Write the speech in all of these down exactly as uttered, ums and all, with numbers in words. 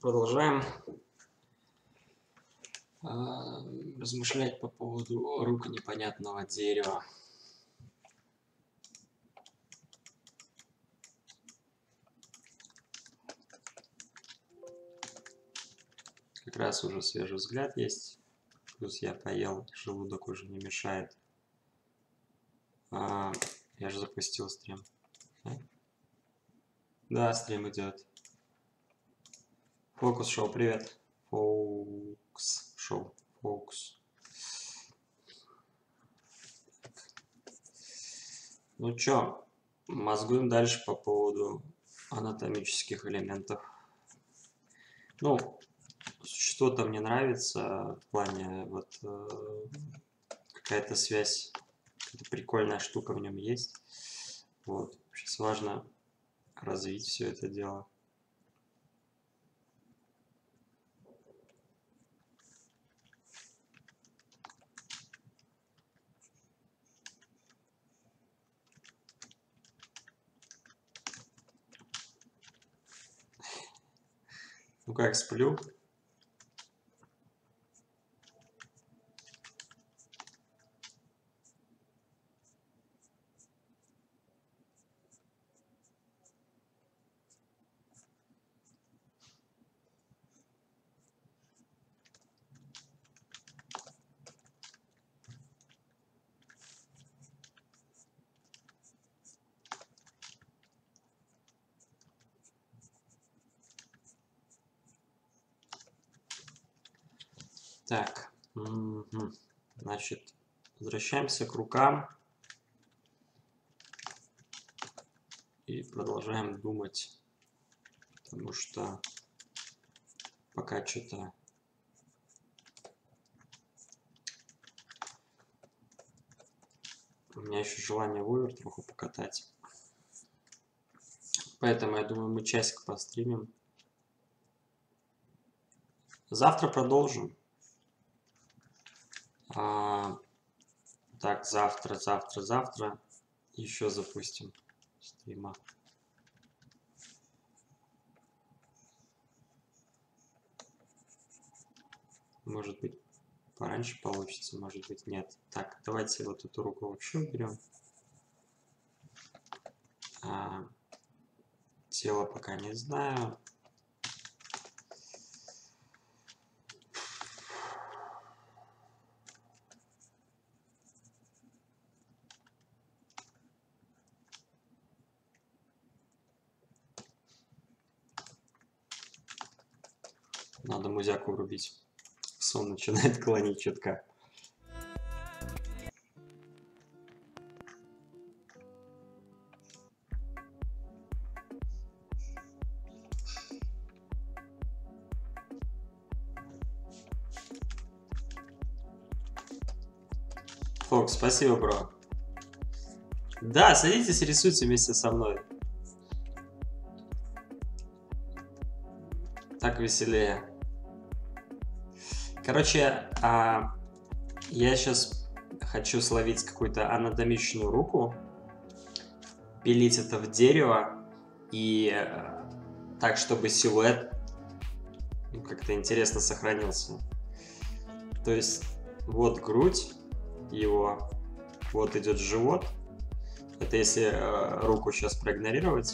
Продолжаем а, размышлять по поводу рук непонятного дерева. Как раз уже свежий взгляд есть. Плюс я поел, желудок уже не мешает. А, я же запустил стрим. Да, да, стрим идет. Фокус шоу, привет. Фокус шоу, фокус. Ну чё, мозгуем дальше по поводу анатомических элементов. Ну, что-то мне нравится в плане вот э, какая-то связь, какая-то прикольная штука в нем есть. Вот, сейчас важно развить все это дело. Ну как, сплю? Так, угу. Значит, возвращаемся к рукам и продолжаем думать, потому что пока что-то у меня еще желание вывер троху покатать. Поэтому, я думаю, мы часик постримим. Завтра продолжим. А, так, завтра, завтра, завтра еще запустим стрима. Может быть, пораньше получится, может быть, нет. Так, давайте вот эту руку вообще уберем. А, тело пока не знаю. Надо музяку врубить. Сон начинает клонить чутка. Фокс, спасибо, бро. Да, садитесь, рисуйте вместе со мной. Так веселее. Короче, а, я сейчас хочу словить какую-то анатомичную руку, пилить это в дерево и а, так, чтобы силуэт ну, как-то интересно сохранился. То есть вот грудь его, вот идет живот. Это если а, руку сейчас проигнорировать.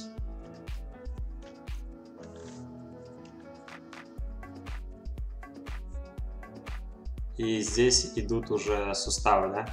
И здесь идут уже суставы, да?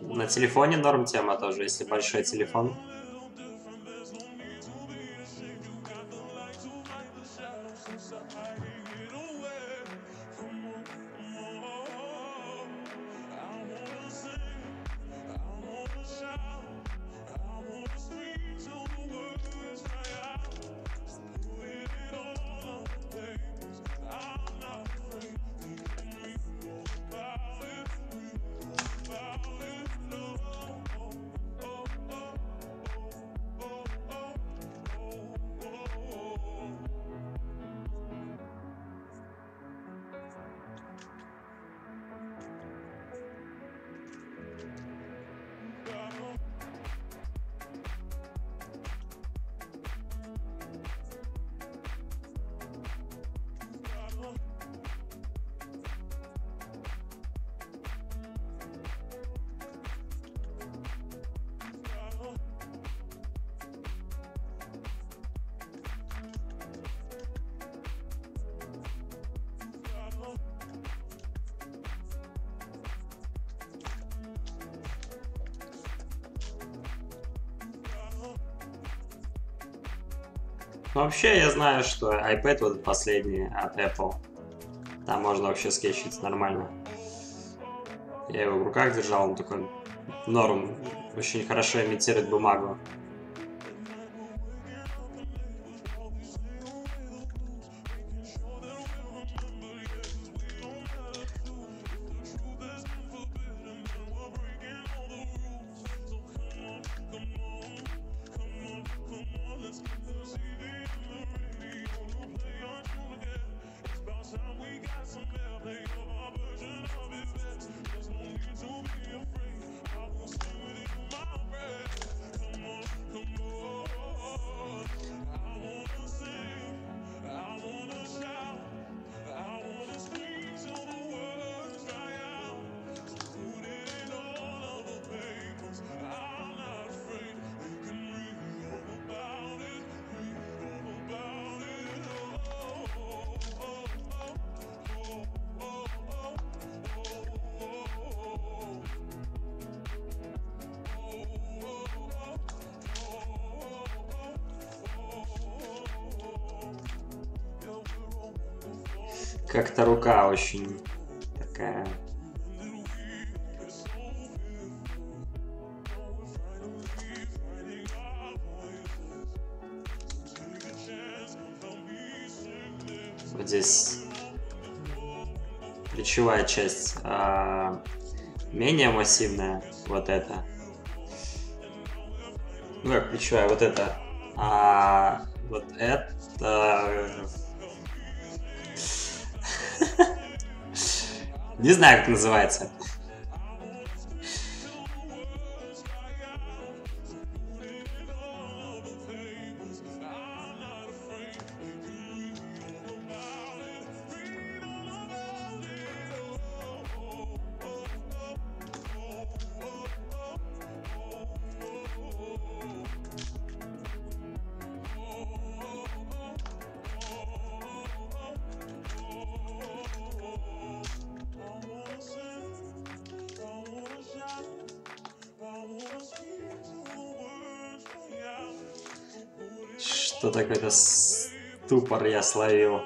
На телефоне норм тема тоже, если большой телефон. Ну, вообще, я знаю, что iPad вот последний от Apple, там можно вообще скетчить нормально. Я его в руках держал, он такой норм, очень хорошо имитирует бумагу. Как-то рука очень такая... Вот здесь плечевая часть а, менее массивная, вот это. Ну как плечевая, вот это. А вот это... Не знаю, как называется. Что такое-то ступор я словил.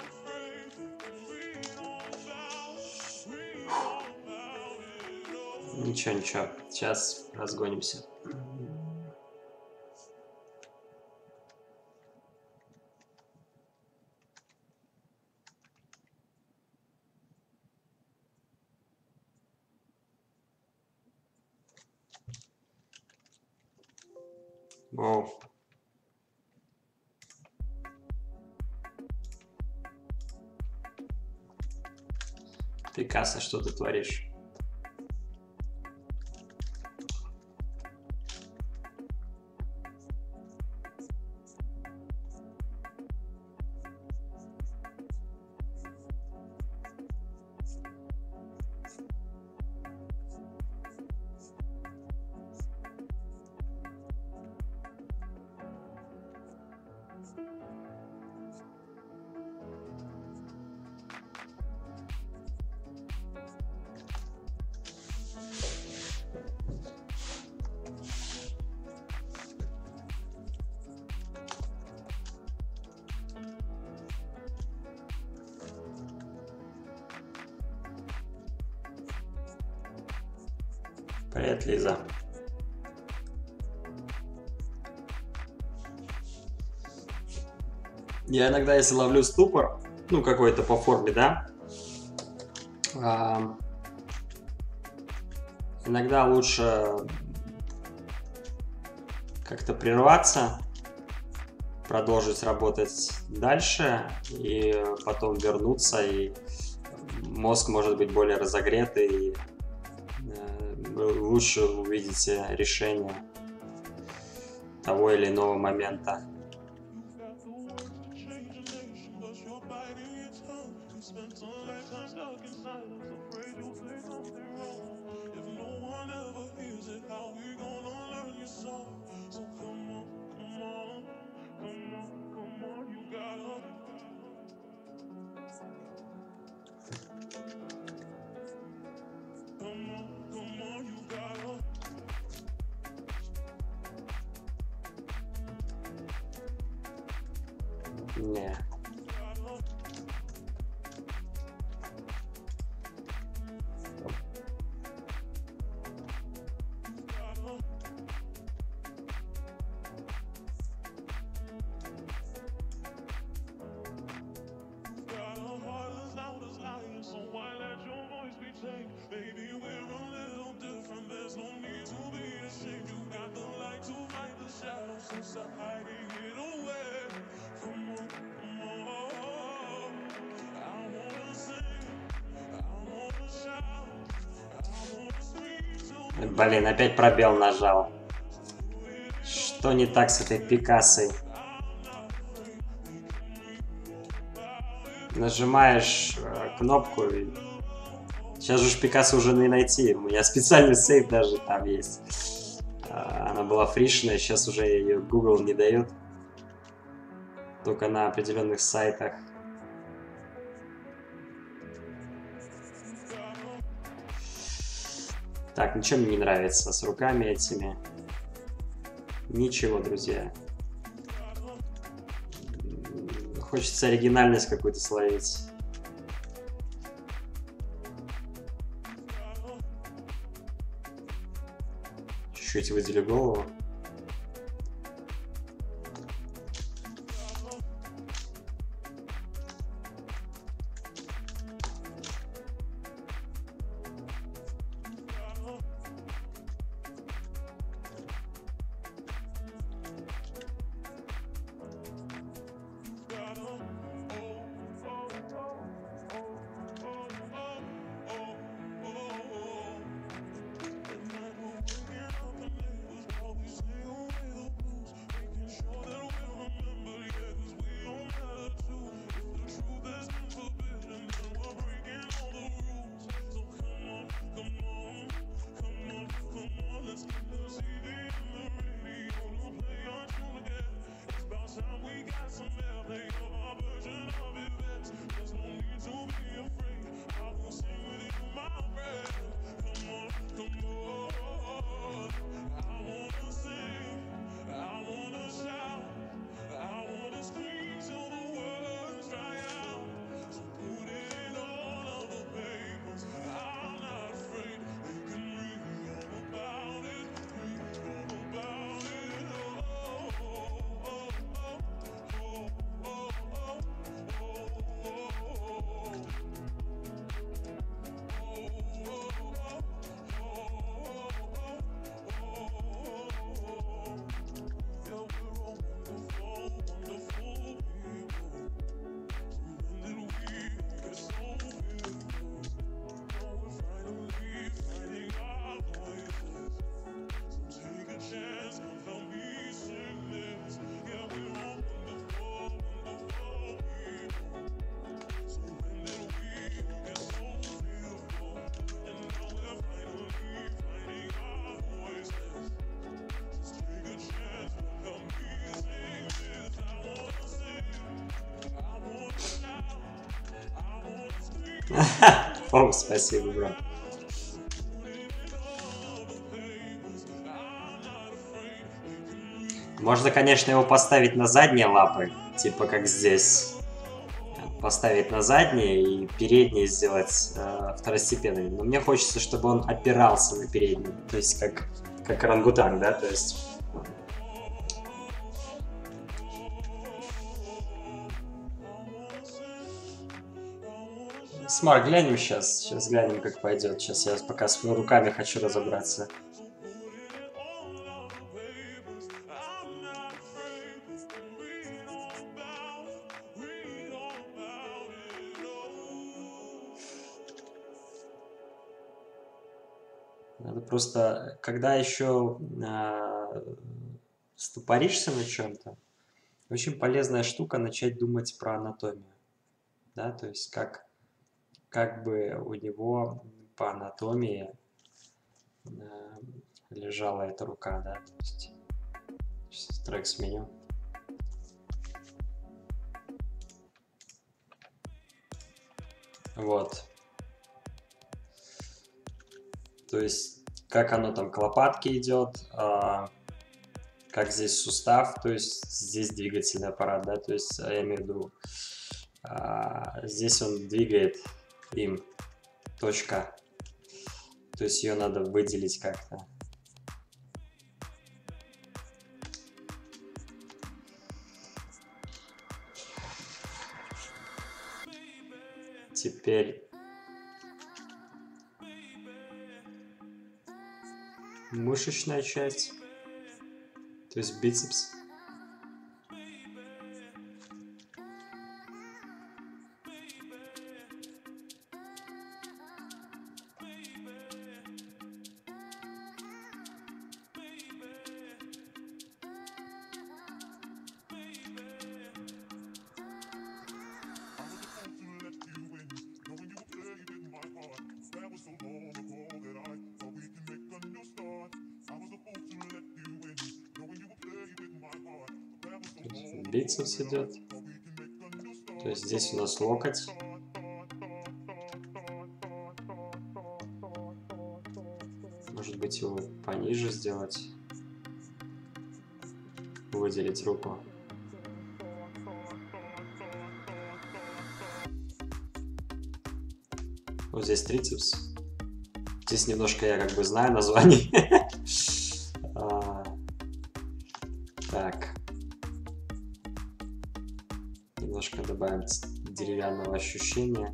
Ничего, ничего. Сейчас разгонимся. Воу. Пикассо, что ты творишь? Привет, Лиза. Я иногда, если ловлю ступор, ну, какой-то по форме, да, а, иногда лучше как-то прерваться, продолжить работать дальше и потом вернуться, и мозг может быть более разогретый, и вы лучше увидите решение того или иного момента. Не. Блин, опять пробел нажал. Что не так с этой Пикассой? Нажимаешь э, кнопку и... Сейчас же Пикассу уже не найти. У меня специальный сейф даже там есть. А, она была фришная, сейчас уже ее Google не дает. Только на определенных сайтах. Так, ничего мне не нравится с руками этими. Ничего, друзья. Хочется оригинальность какую-то словить. Чуть-чуть выделю голову. О, спасибо, брат. Можно, конечно, его поставить на задние лапы, типа как здесь. поставить на задние и передние сделать э, второстепенными. Но мне хочется, чтобы он опирался на передние. То есть как, как орангутанг, да? То есть... Смарт, глянем сейчас. Сейчас глянем, как пойдет. Сейчас я пока с руками хочу разобраться. Надо просто, когда еще э, стопоришься на чем-то, очень полезная штука начать думать про анатомию. Да, то есть как, как бы у него по анатомии э, лежала эта рука, да, то есть сейчас трек сменю. Вот. То есть, как оно там к лопатке идет, а, как здесь сустав, то есть здесь двигательный аппарат, да, то есть я имею в виду, а, здесь он двигает им, точка, то есть ее надо выделить как-то. Теперь мышечная часть, то есть бицепс. Бицепс идет. То есть здесь у нас локоть. Может быть, его пониже сделать. Выделить руку. Вот здесь трицепс. Здесь немножко я как бы знаю название. Так. Немножко добавим деревянного ощущения.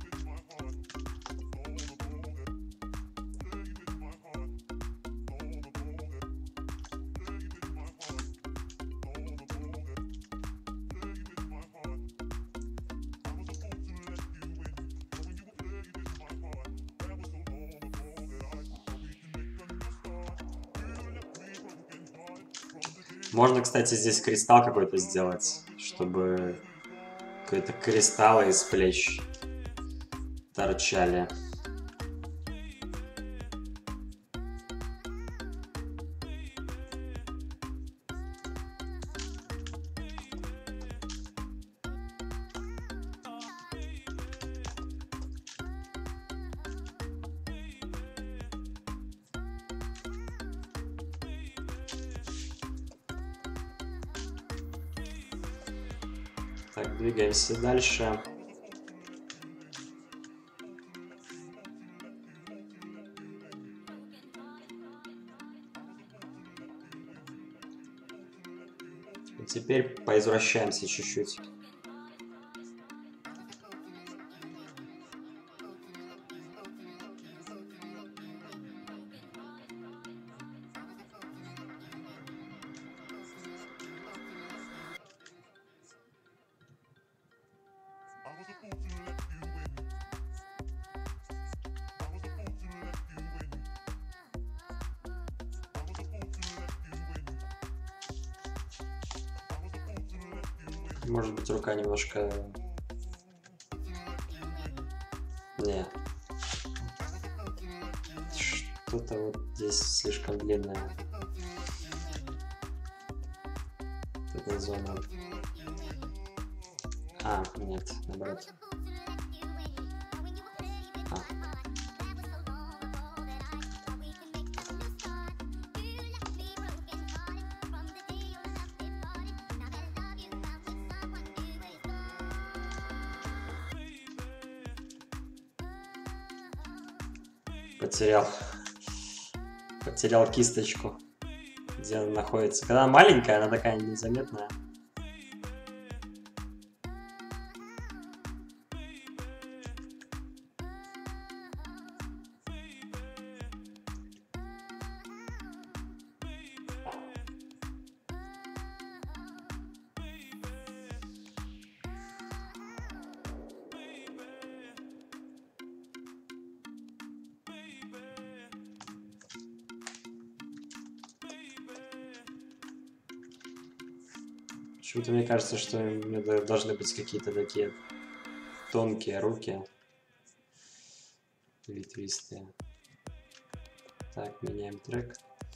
Можно, кстати, здесь кристалл какой-то сделать, чтобы какой-то кристаллы из плеч торчали. Так, двигаемся дальше. И теперь поизвращаемся чуть-чуть. Может быть, рука немножко... Не. Что-то вот здесь слишком длинная. Эта зона. А, нет, наоборот. А. Потерял. Потерял кисточку. Где она находится. Когда она маленькая, она такая незаметная. Почему-то мне кажется, что у меня должны быть какие-то такие тонкие руки. Ветвистые. Так, меняем трек.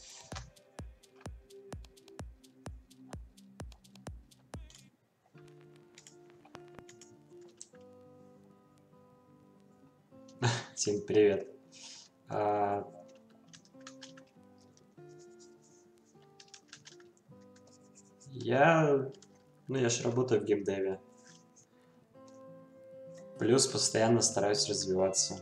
Тим, привет. А... Я... Ну, я же работаю в геймдеве. Плюс постоянно стараюсь развиваться.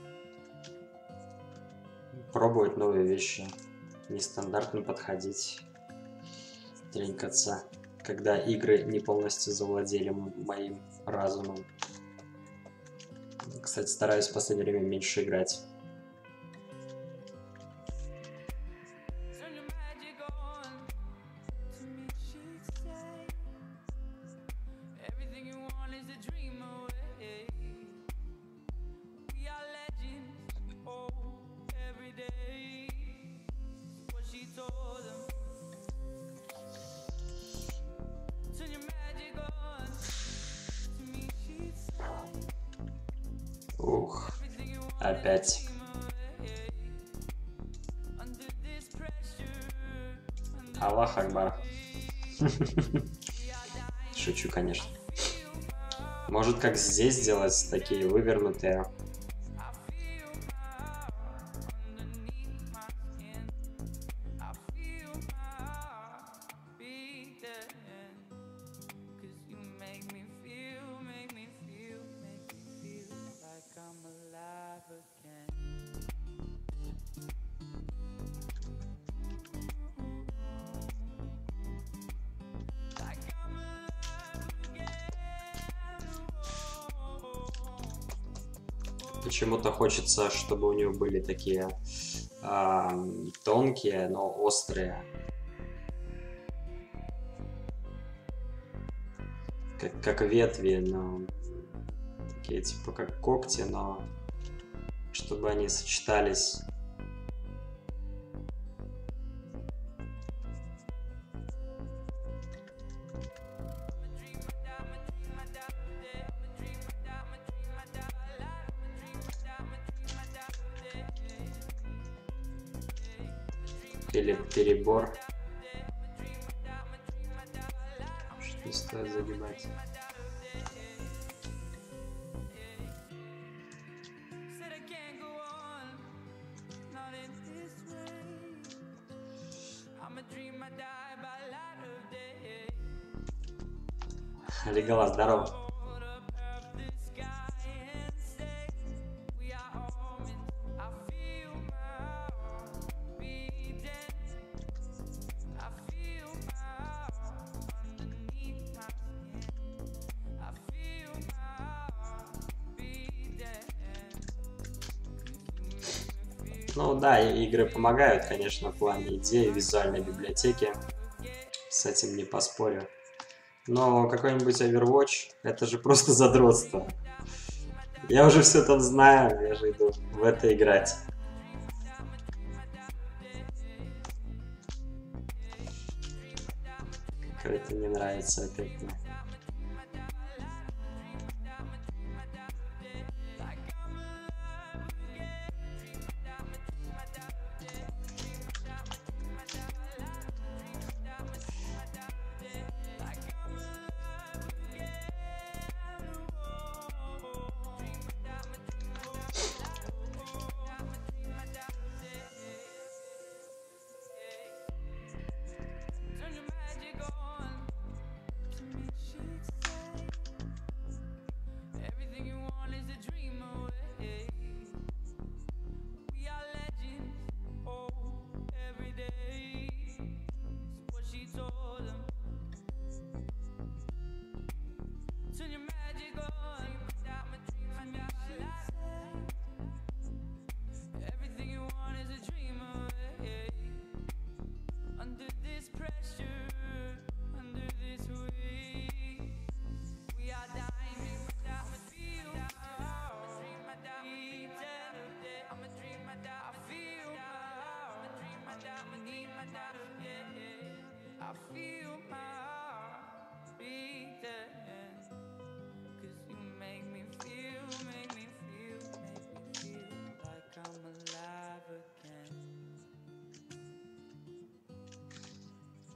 Пробовать новые вещи. Нестандартно подходить. Тренькаться. Когда игры не полностью завладели моим разумом. Кстати, стараюсь в последнее время меньше играть. Ух, опять. Аллах Акбар. Шучу, конечно. Может, как здесь сделать такие вывернутые. Почему-то хочется, чтобы у него были такие э, тонкие, но острые. Как, как ветви, но такие типа как когти, но чтобы они сочетались. Или перебор. Что не стоит загибать. Леголас, здорово. Ну да, игры помогают, конечно, в плане идеи, визуальной библиотеки. С этим не поспорю. Но какой-нибудь Overwatch, это же просто задротство. Я уже все там знаю, я же иду в это играть. Какое-то не нравится опять.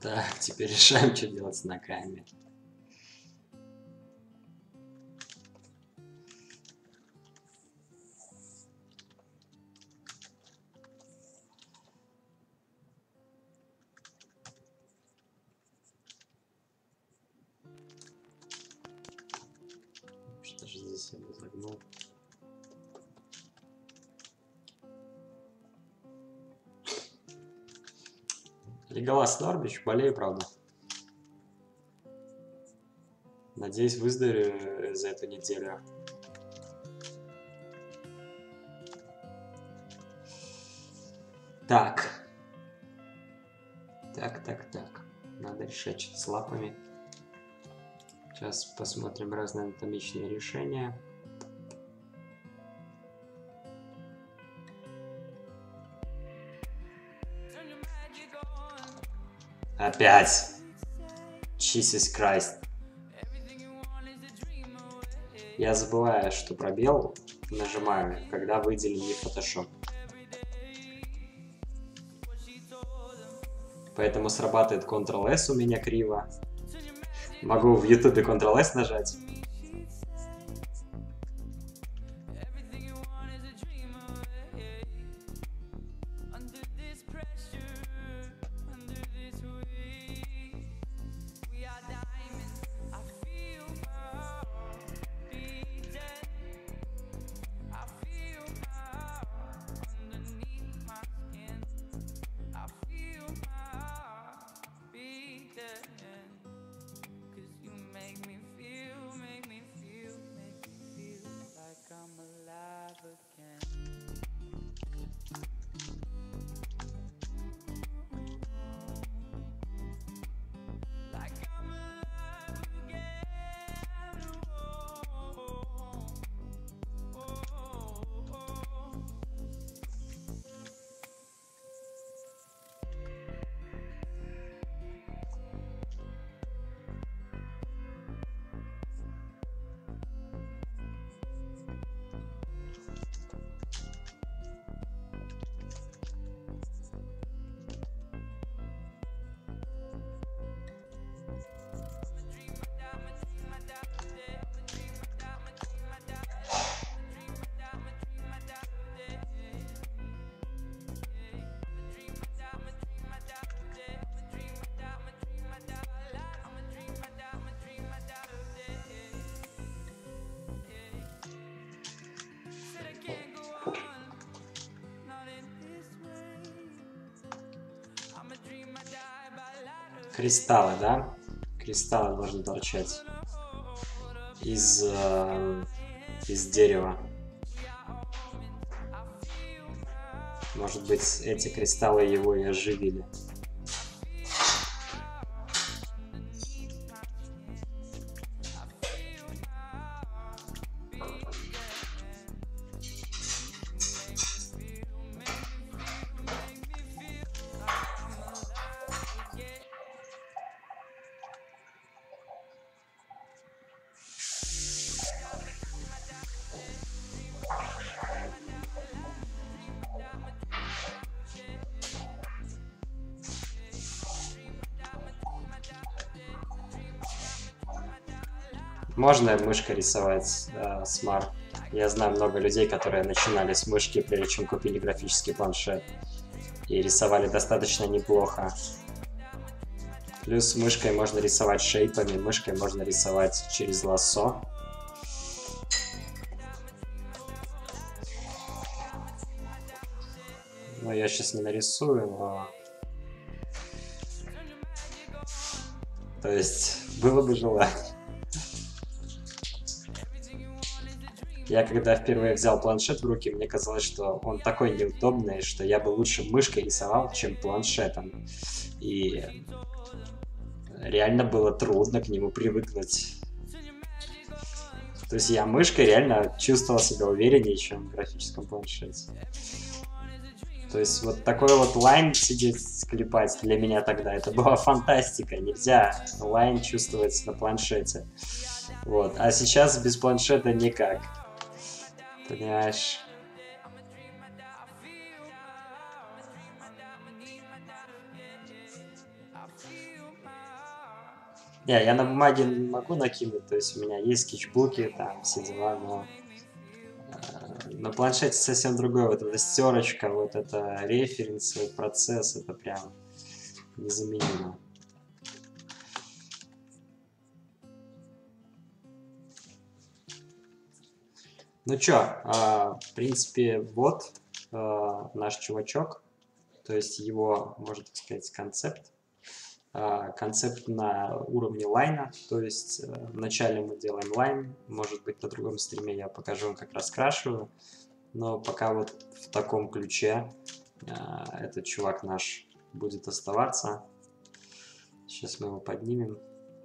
Так, теперь решаем, что делать с ногами. Что же здесь я загнул? Леголас Норвич, болею, правда. Надеюсь, выздоровею за эту неделю. Так. Так, так, так. Надо решать что-то с лапами. Сейчас посмотрим разные анатомичные решения. Опять. Jesus Christ. Я забываю, что пробел нажимаю, когда выделен не Photoshop. Поэтому срабатывает контрол эс у меня криво. Могу в ютубе контрол эс нажать. Кристаллы, да? Кристаллы должны торчать из, э, из дерева. Может быть, эти кристаллы его и оживили. Можно мышкой рисовать э, Smart. Я знаю много людей, которые начинали с мышки, прежде чем купили графический планшет. И рисовали достаточно неплохо. Плюс мышкой можно рисовать шейпами, мышкой можно рисовать через лассо. Ну, я сейчас не нарисую, но... То есть, было бы желание. Я когда впервые взял планшет в руки, мне казалось, что он такой неудобный, что я бы лучше мышкой рисовал, чем планшетом. И реально было трудно к нему привыкнуть. То есть я мышкой реально чувствовал себя увереннее, чем в графическом планшете. То есть вот такой вот лайн сидеть, склепать для меня тогда, это была фантастика. Нельзя лайн чувствовать на планшете. Вот. А сейчас без планшета никак. Понимаешь? Не, я на бумаге могу накинуть, то есть у меня есть скетчбуки, там все дела, но э, на планшете совсем другое. Вот эта стерочка, вот это референс, вот процесс, это прям незаменимо. Ну чё, а, в принципе, вот а, наш чувачок, то есть его, можно так сказать, концепт. А, концепт на уровне лайна, то есть э, вначале мы делаем лайн, может быть на другом стриме я покажу вам, как раскрашиваю, но пока вот в таком ключе а, этот чувак наш будет оставаться. Сейчас мы его поднимем.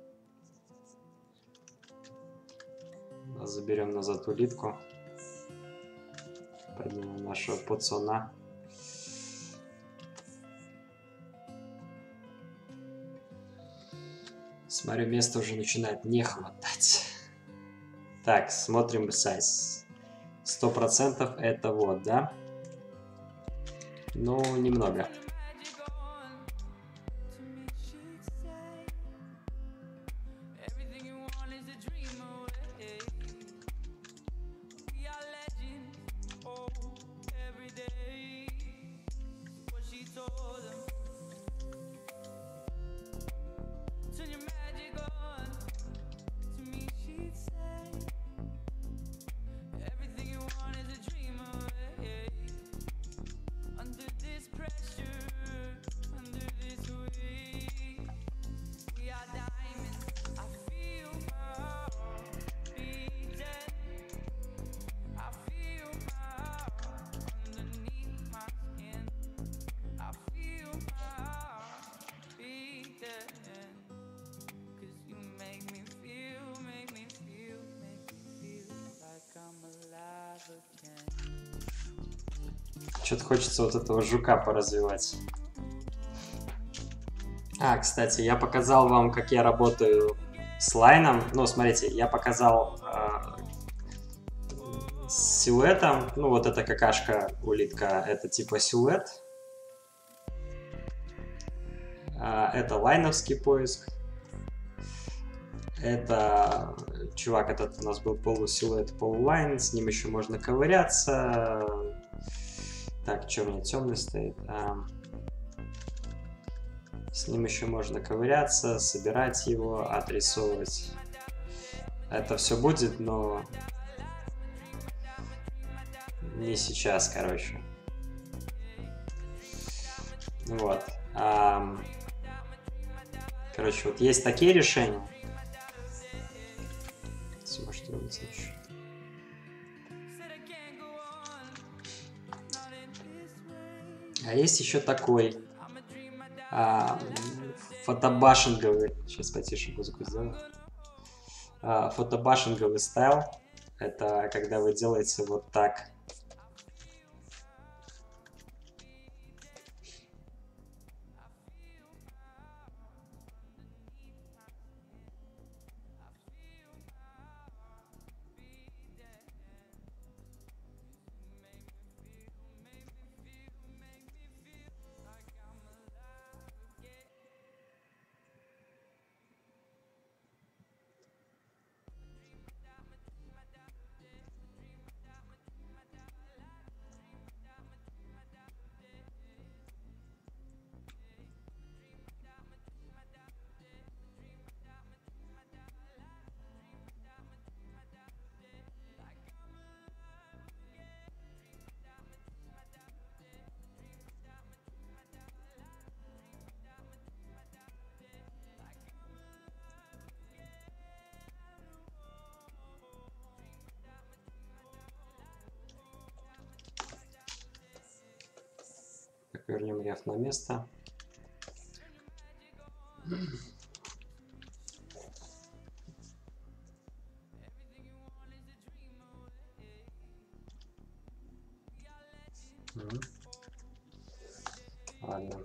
Заберем назад улитку. Поднимем нашего пацана. Смотрю, места уже начинает не хватать. Так, смотрим сайз. Сто процентов это вот, да? Ну, немного. Что-то хочется вот этого жука поразвивать. А, кстати, я показал вам, как я работаю с лайном. Ну, смотрите, я показал э, с силуэтом. Ну, вот эта какашка, улитка, это типа силуэт. Э, это лайновский поиск. Это чувак, этот у нас был полусилуэт, полулайн. С ним еще можно ковыряться. Так, что у меня темный стоит? А, с ним еще можно ковыряться, собирать его, отрисовывать. Это все будет, но не сейчас, короче. Вот. А, короче, вот есть такие решения. Может, еще. А есть еще такой а, фотобашинговый, сейчас потише музыку сделаю, а, фотобашинговый стайл. Это когда вы делаете вот так. Вернем реф на место. Ладно.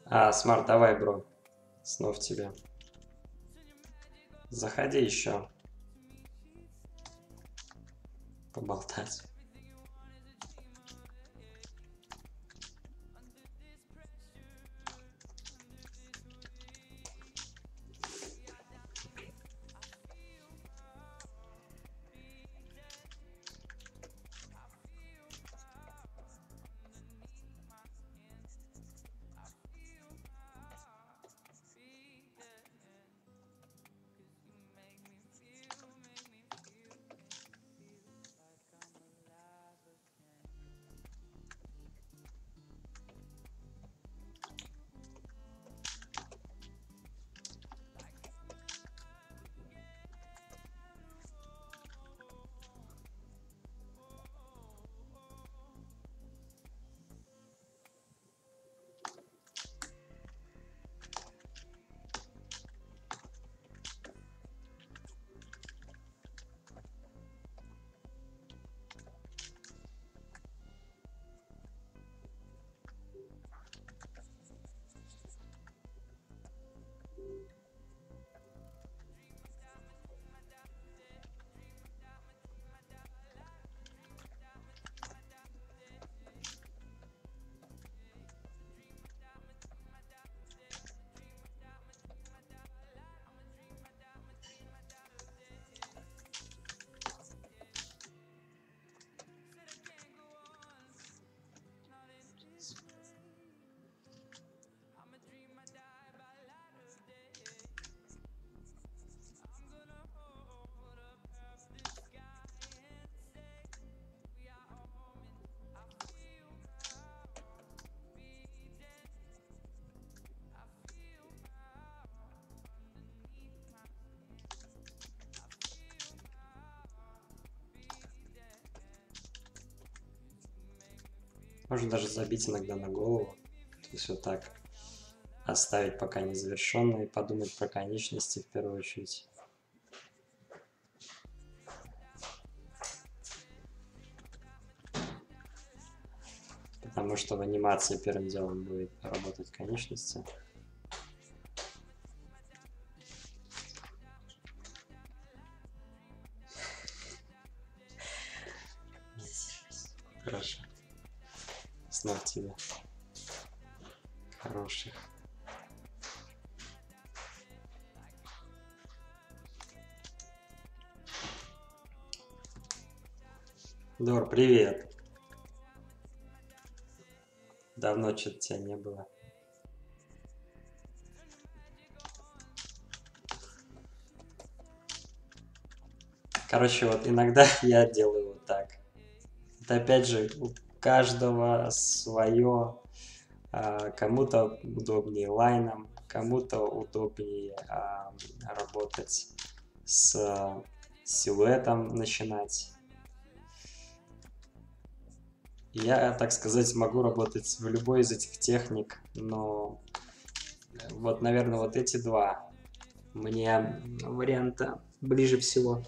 А, Смарт, давай, бро. Снов тебе. Заходи еще. Поболтать. Можно даже забить иногда на голову. То есть вот так оставить пока незавершенно и подумать про конечности в первую очередь. Потому что в анимации первым делом будет работать конечности. Хорошо. Снов тебе. Хороших. Дор, привет. Давно что-то тебя не было. Короче, вот иногда я делаю вот так. Это опять же у каждого свое. Кому-то удобнее лайном, кому-то удобнее а, работать с силуэтом, начинать. Я, так сказать, могу работать в любой из этих техник, но вот, наверное, вот эти два мне варианта ближе всего.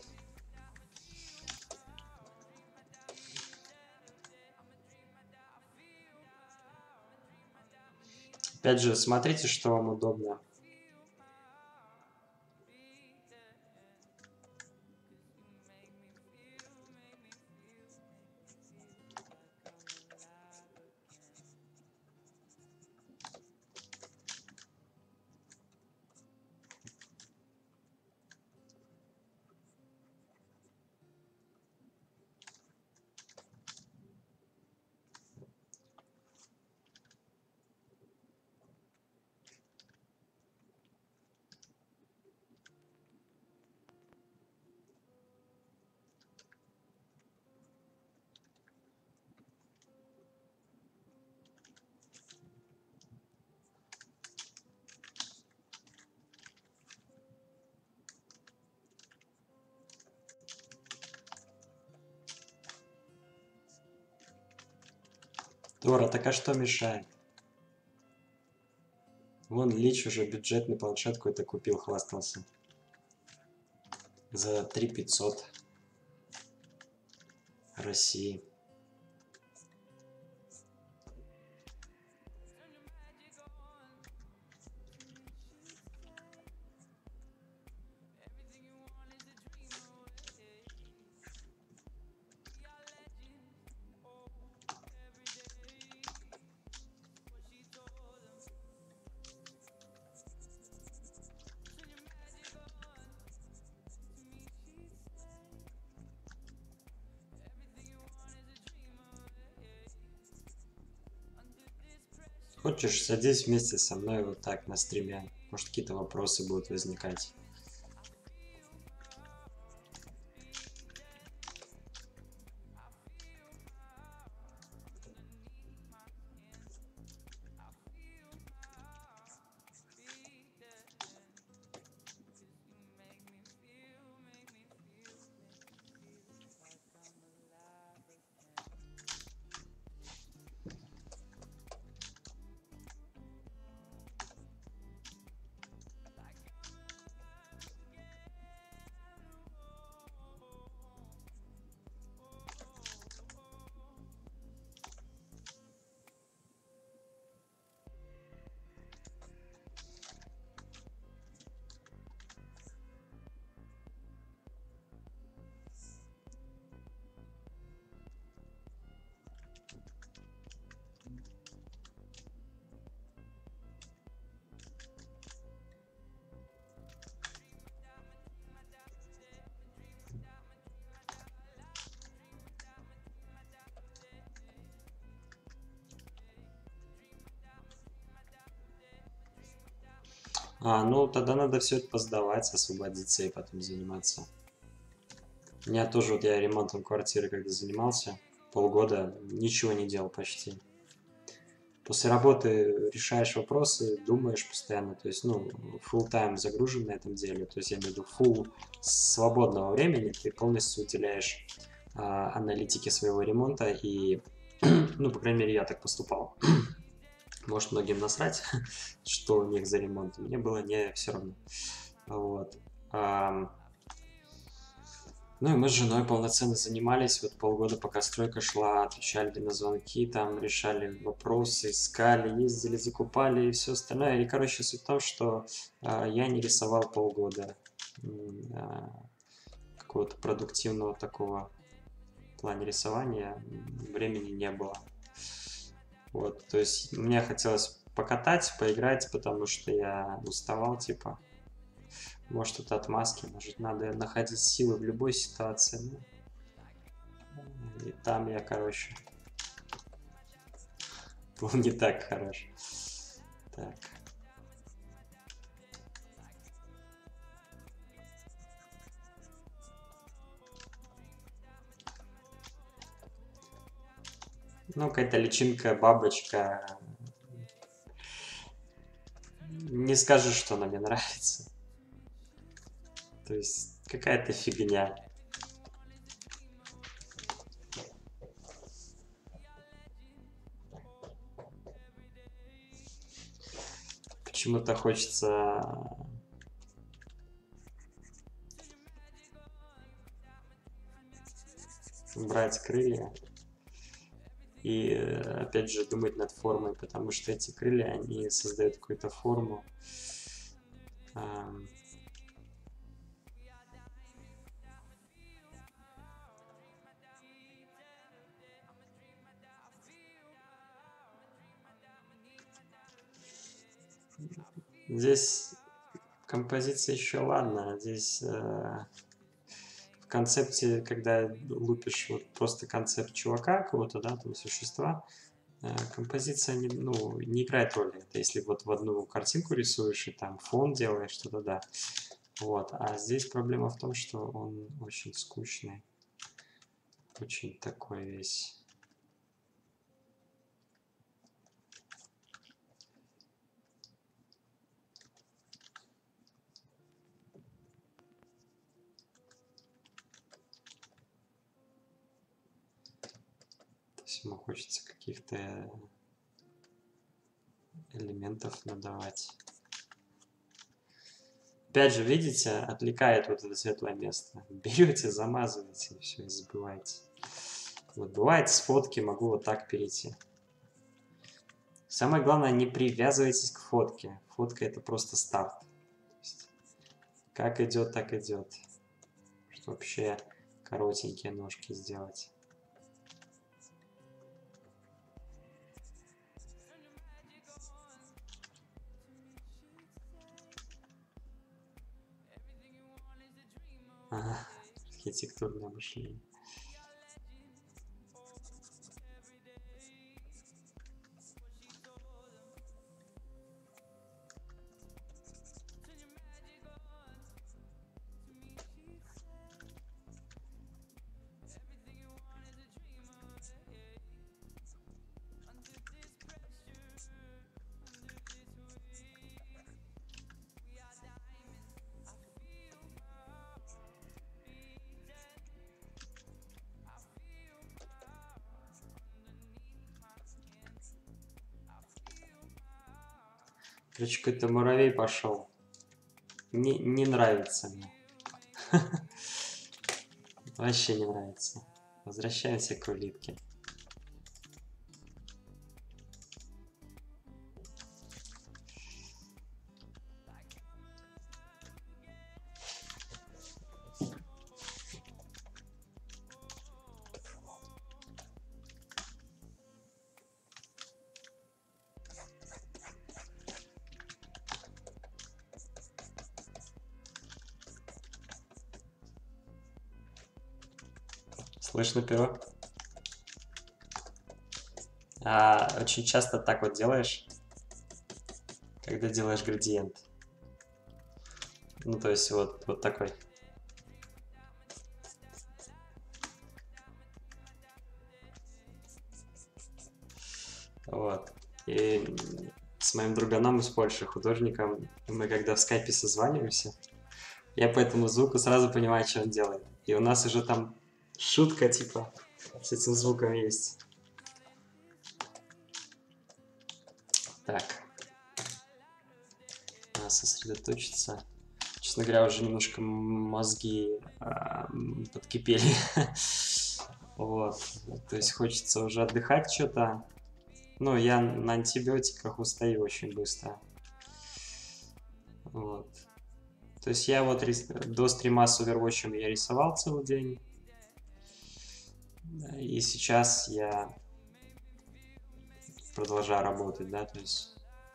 Опять же, смотрите, что вам удобно. Дора, так а что мешает? Вон Лич уже бюджетный планшет какой-то купил, хвастался. За три тысячи пятьсот России. Хочешь, садись вместе со мной вот так на стриме. Может, какие-то вопросы будут возникать. А, ну тогда надо все это поздавать, освободиться и потом заниматься. У меня тоже, вот я ремонтом квартиры когда занимался, полгода ничего не делал почти. После работы решаешь вопросы, думаешь постоянно, то есть, ну, full time загружен на этом деле, то есть я имею в виду full свободного времени, ты полностью уделяешь а, аналитике своего ремонта и, ну, по крайней мере, я так поступал. Может, многим насрать, что у них за ремонт, мне было не все равно. Вот. Ам, Ну и мы с женой полноценно занимались, вот полгода пока стройка шла, отвечали на звонки, там решали вопросы, искали, ездили, закупали и все остальное. И, короче, суть в том, что а, я не рисовал полгода м, а, какого-то продуктивного такого в плане рисования, м, времени не было. Вот, то есть мне хотелось покатать, поиграть, потому что я уставал, типа, может это отмазки, может надо находить силы в любой ситуации. Ну, и там я, короче, был не так хорош. Так. Ну, какая-то личинка, бабочка. Не скажу, что она мне нравится. То есть какая-то фигня. Почему-то хочется брать крылья и, опять же, думать над формой, потому что эти крылья, они создают какую-то форму. Ам, Здесь композиция еще ладно, здесь э, в концепте, когда лупишь вот просто концепт чувака какого-то, да, там существа, э, композиция не, ну, не играет роли. Это если вот в одну картинку рисуешь и там фон делаешь, что-то да. Вот. А здесь проблема в том, что он очень скучный, очень такой весь. То есть ему хочется каких-то элементов надавать. Опять же, видите, отвлекает вот это светлое место. Берете, замазываете и все, и забываете. Вот бывает с фотки могу вот так перейти. Самое главное, не привязывайтесь к фотке. Фотка это просто старт. Как идет, так идет. Что вообще коротенькие ножки сделать. Ага, архитектурное мышление. Короче, какой-то муравей пошел. Не, не нравится мне. Вообще не нравится. Возвращаемся к улитке. Слышно перо? А, очень часто так вот делаешь, когда делаешь градиент. Ну, то есть вот, вот такой. Вот. И с моим друганом из Польши, художником, мы когда в скайпе созваниваемся, я по этому звуку сразу понимаю, что он делает. И у нас уже там шутка, типа, с этим звуком есть. Так. Надо сосредоточиться. Честно говоря, уже немножко мозги а, подкипели. Вот. То есть хочется уже отдыхать что-то. Ну, я на антибиотиках устаю очень быстро. Вот. То есть я вот рис... до стрима с Overwatch я рисовал целый день. И сейчас я продолжаю работать, да, то есть...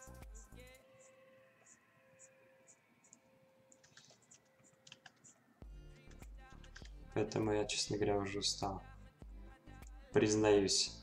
Поэтому я, честно говоря, уже устал. Признаюсь.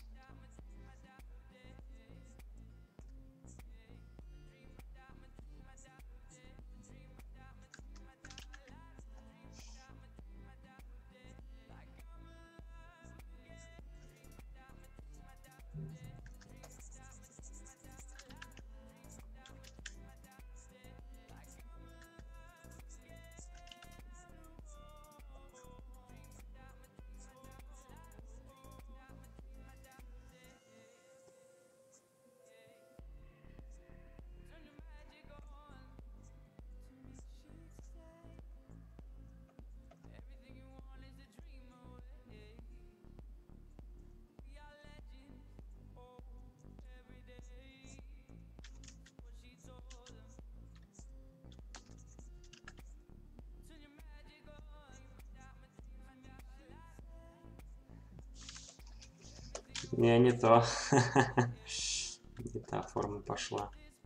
Не, не то. Не та форма пошла.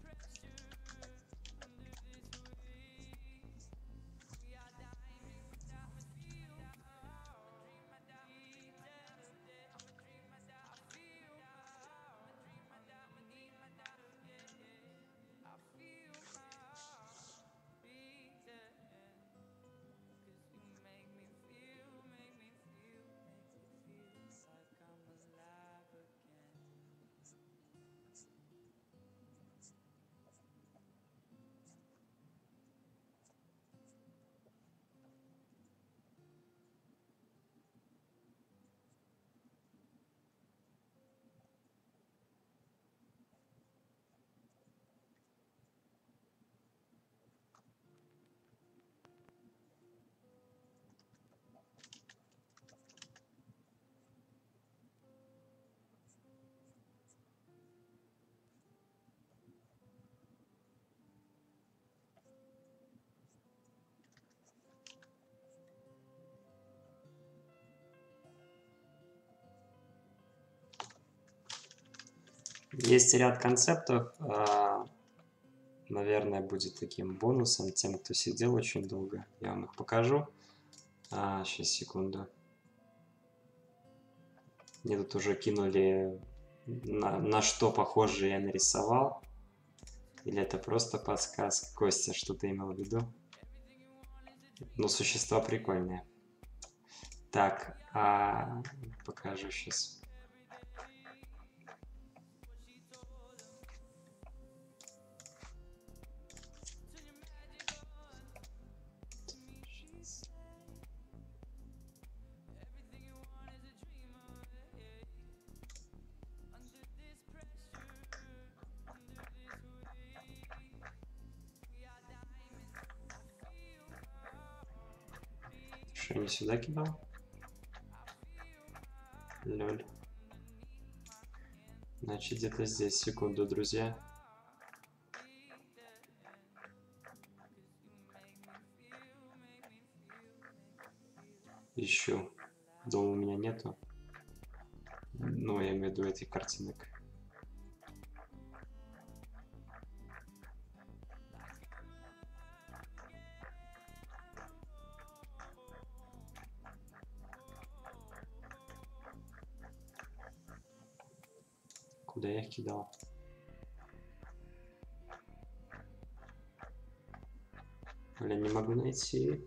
Есть ряд концептов, наверное, будет таким бонусом тем, кто сидел очень долго. Я вам их покажу. А, сейчас, секунду. Мне тут уже кинули, на, на что похоже я нарисовал. Или это просто подсказка? Костя, что ты имел в виду? Ну, существа прикольные. Так, а, покажу сейчас. Что, не сюда кидал? Лёль. Значит, где-то здесь. Секунду, друзья. Ищу. Дома у меня нету. Ну, я имею в виду этих картинок. Куда я их кидал? Блин, не могу найти.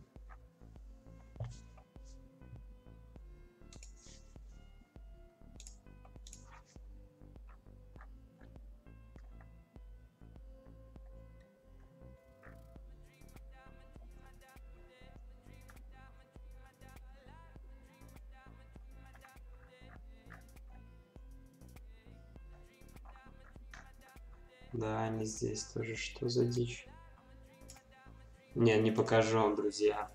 Да, они здесь тоже. Что за дичь? Не, не покажу вам, друзья.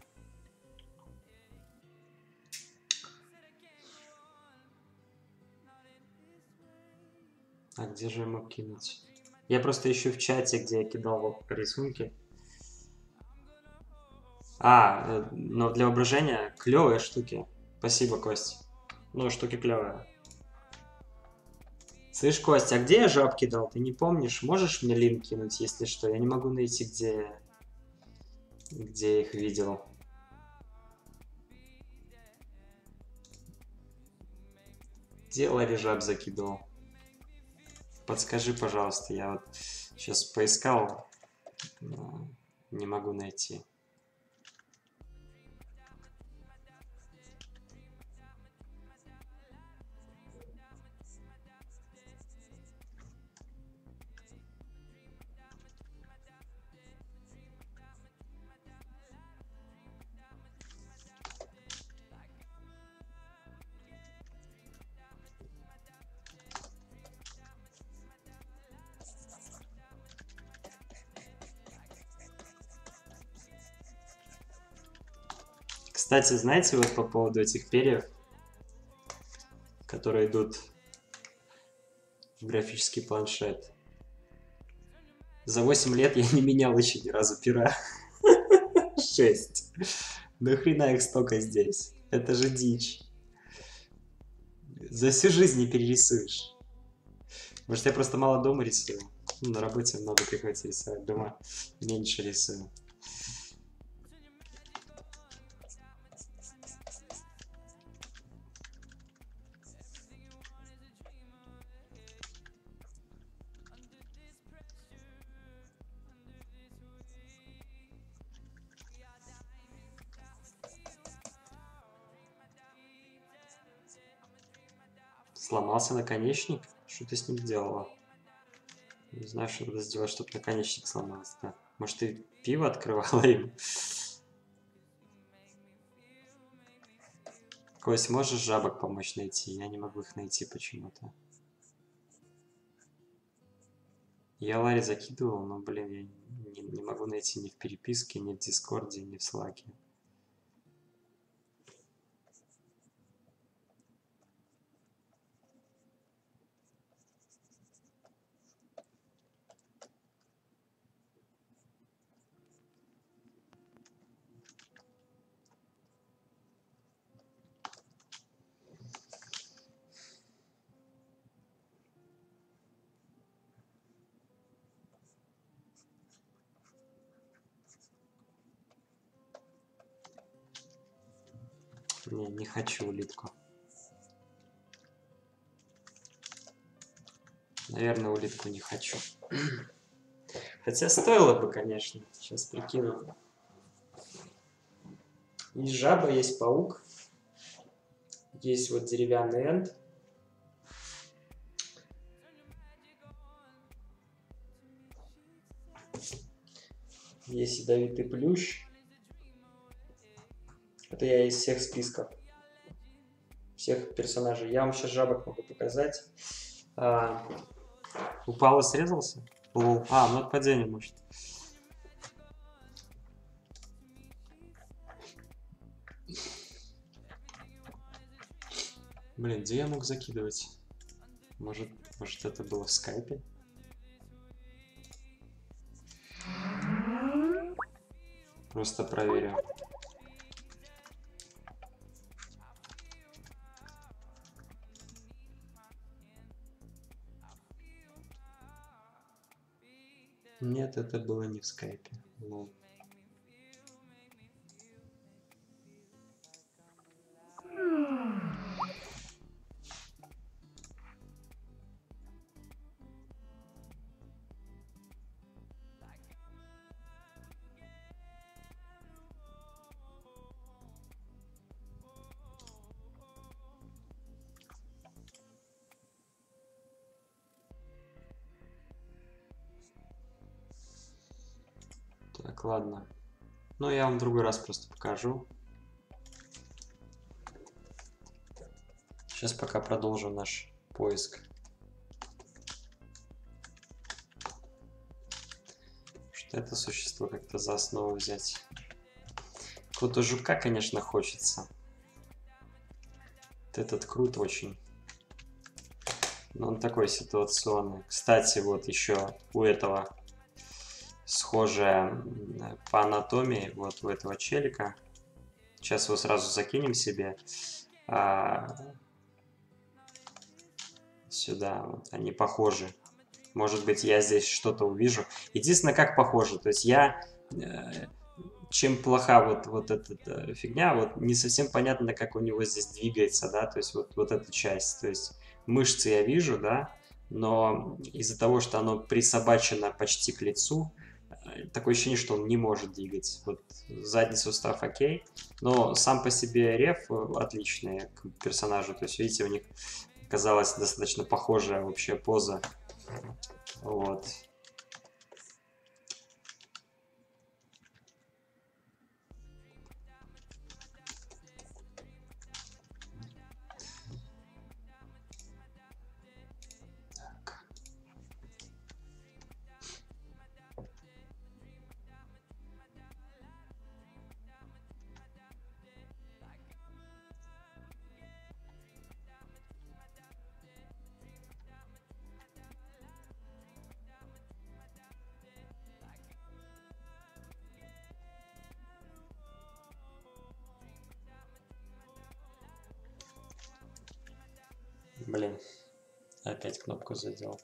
А где же я мог кинуть? Я просто ищу в чате, где я кидал рисунки. А, но для воображения клевые штуки. Спасибо, Кость. Ну, штуки клевые. Слышь, Костя, а где я жаб кидал? Ты не помнишь? Можешь мне линк кинуть, если что? Я не могу найти, где, где я их видел. Где Ларри жаб закидывал? Подскажи, пожалуйста. Я вот сейчас поискал, но не могу найти. Кстати, знаете, вот по поводу этих перьев, которые идут в графический планшет. За восемь лет я не менял еще ни разу пера. шесть. Да хрена их столько здесь. Это же дичь. За всю жизнь не перерисуешь. Может, я просто мало дома рисую. Ну, на работе много приходится рисовать. Дома меньше рисую. Сломался наконечник? Что ты с ним делала? Не знаю, что надо сделать, чтобы наконечник сломался. Да. Может, ты пиво открывала им? Кость, можешь жабок помочь найти? Я не могу их найти почему-то. Я Ларри закидывал, но, блин, я не, не могу найти ни в переписке, ни в Дискорде, ни в Слаке. Не, не хочу улитку. Наверное, улитку не хочу. Хотя стоило бы, конечно. Сейчас прикину. Есть жаба, есть паук. Есть вот деревянный энд. Есть ядовитый плющ. Это я из всех списков. Всех персонажей. Я вам сейчас жабок могу показать. А, упал и срезался? Лол. А, ну от падения, может. Блин, где я мог закидывать? Может, может это было в скайпе? Просто проверю. Нет, это было не в скайпе. Лол. Так, ладно. Ну, я вам в другой раз просто покажу. Сейчас пока продолжим наш поиск. Что это существо как-то за основу взять. Какого-то жука, конечно, хочется. Вот этот крут очень. Но он такой ситуационный. Кстати, вот еще у этого схожее по анатомии, вот у этого челика. Сейчас его сразу закинем себе. А, сюда. Вот, они похожи. Может быть, я здесь что-то увижу. Единственное, как похоже. То есть я... Э, чем плоха вот, вот эта э, фигня, вот не совсем понятно, как у него здесь двигается, да, то есть вот, вот эта часть. То есть мышцы я вижу, да, но из-за того, что оно присобачено почти к лицу, э, такое ощущение, что он не может двигать. Вот задний сустав окей, но сам по себе реф отличный к персонажу. То есть, видите, у них оказалась достаточно похожая общая поза. Вот. Так. Блин, опять кнопку задел.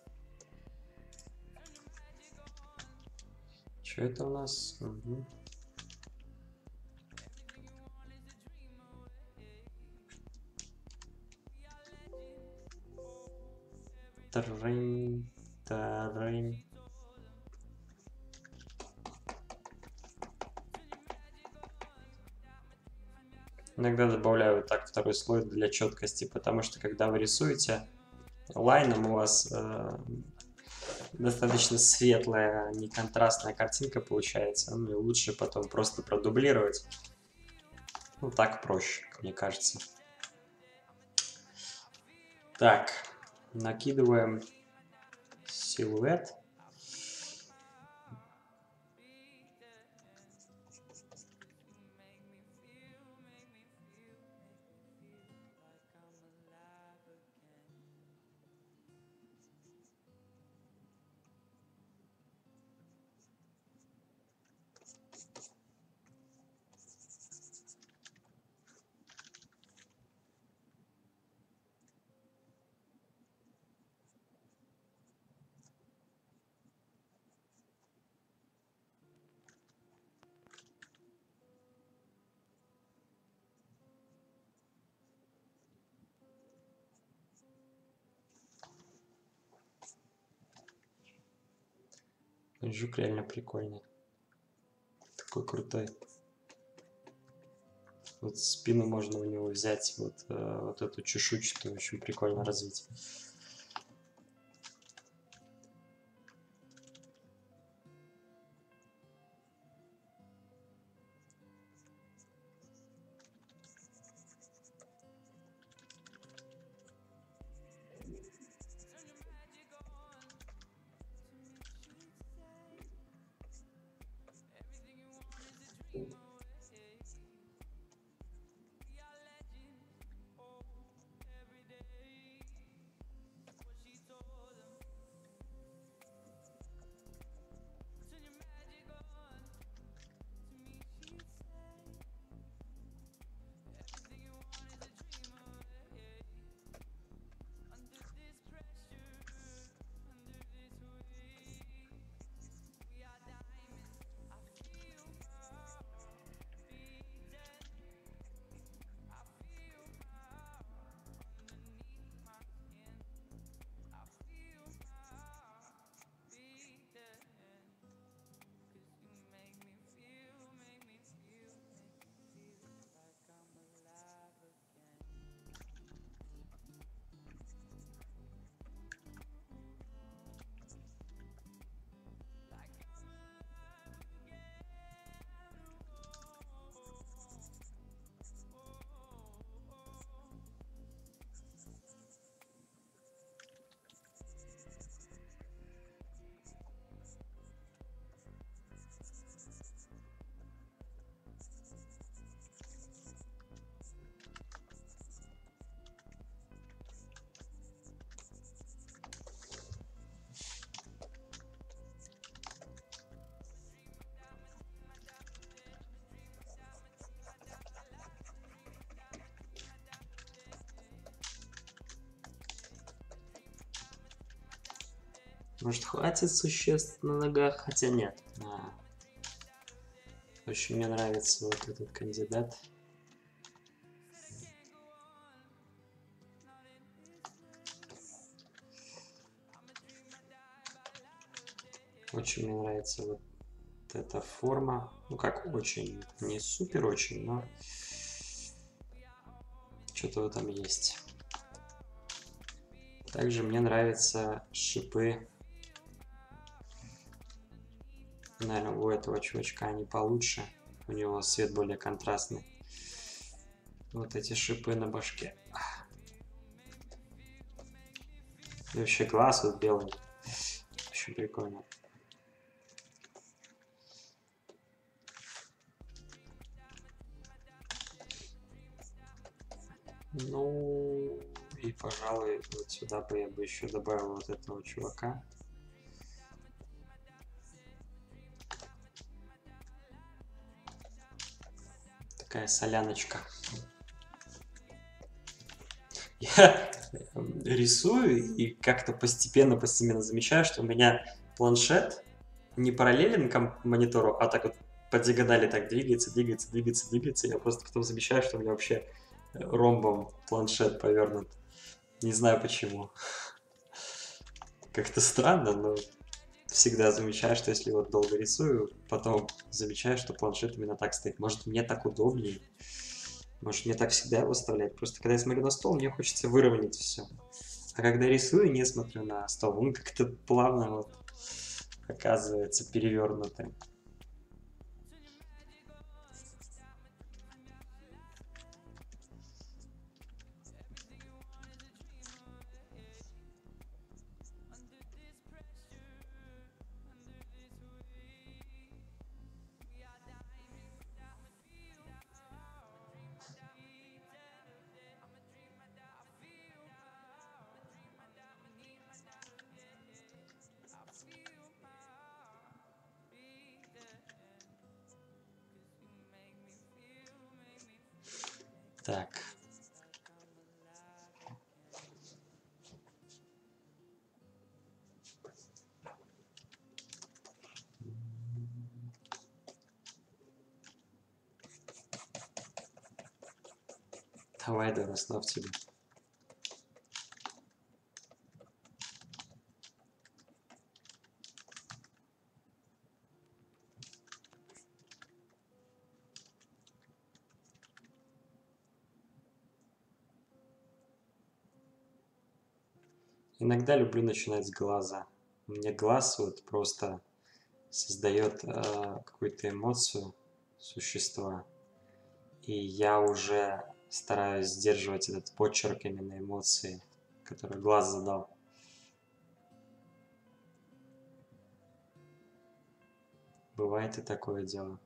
Что это у нас? Угу. Трынь, трынь. Иногда добавляю так второй слой для четкости, потому что когда вы рисуете лайном, у вас э, достаточно светлая, неконтрастная картинка получается. Ну и лучше потом просто продублировать. Ну так проще, мне кажется. Так, накидываем силуэт. Жук реально прикольный. Такой крутой. Вот спину можно у него взять, вот, э, вот эту чешуйчатую очень прикольно развить. Может, хватит существ на ногах? Хотя нет. А. Очень мне нравится вот этот кандидат. Очень мне нравится вот эта форма. Ну как очень, не супер очень, но что-то в этом есть. Также мне нравятся шипы. Наверное, у этого чувачка они получше. У него цвет более контрастный. Вот эти шипы на башке. И вообще глаз вот белый. Очень прикольно. Ну, и, пожалуй, вот сюда бы я бы еще добавил вот этого чувака. Такая соляночка. Я рисую и как-то постепенно-постепенно замечаю, что у меня планшет не параллелен к монитору, а так вот по диагонали так двигается, двигается, двигается, двигается. Я просто потом замечаю, что у меня вообще ромбом планшет повернут. Не знаю почему. Как-то странно, но всегда замечаю, что если вот долго рисую, потом замечаю, что планшет именно так стоит. Может, мне так удобнее? Может, мне так всегда его оставлять? Просто когда я смотрю на стол, мне хочется выровнять все. А когда рисую, не смотрю на стол, он как-то плавно вот оказывается перевернутым. Так. Давай, да, снов тебе. Иногда люблю начинать с глаза. Мне глаз вот просто создает э, какую-то эмоцию существа. И я уже стараюсь сдерживать этот почерк именно эмоции, который глаз задал. Бывает и такое дело.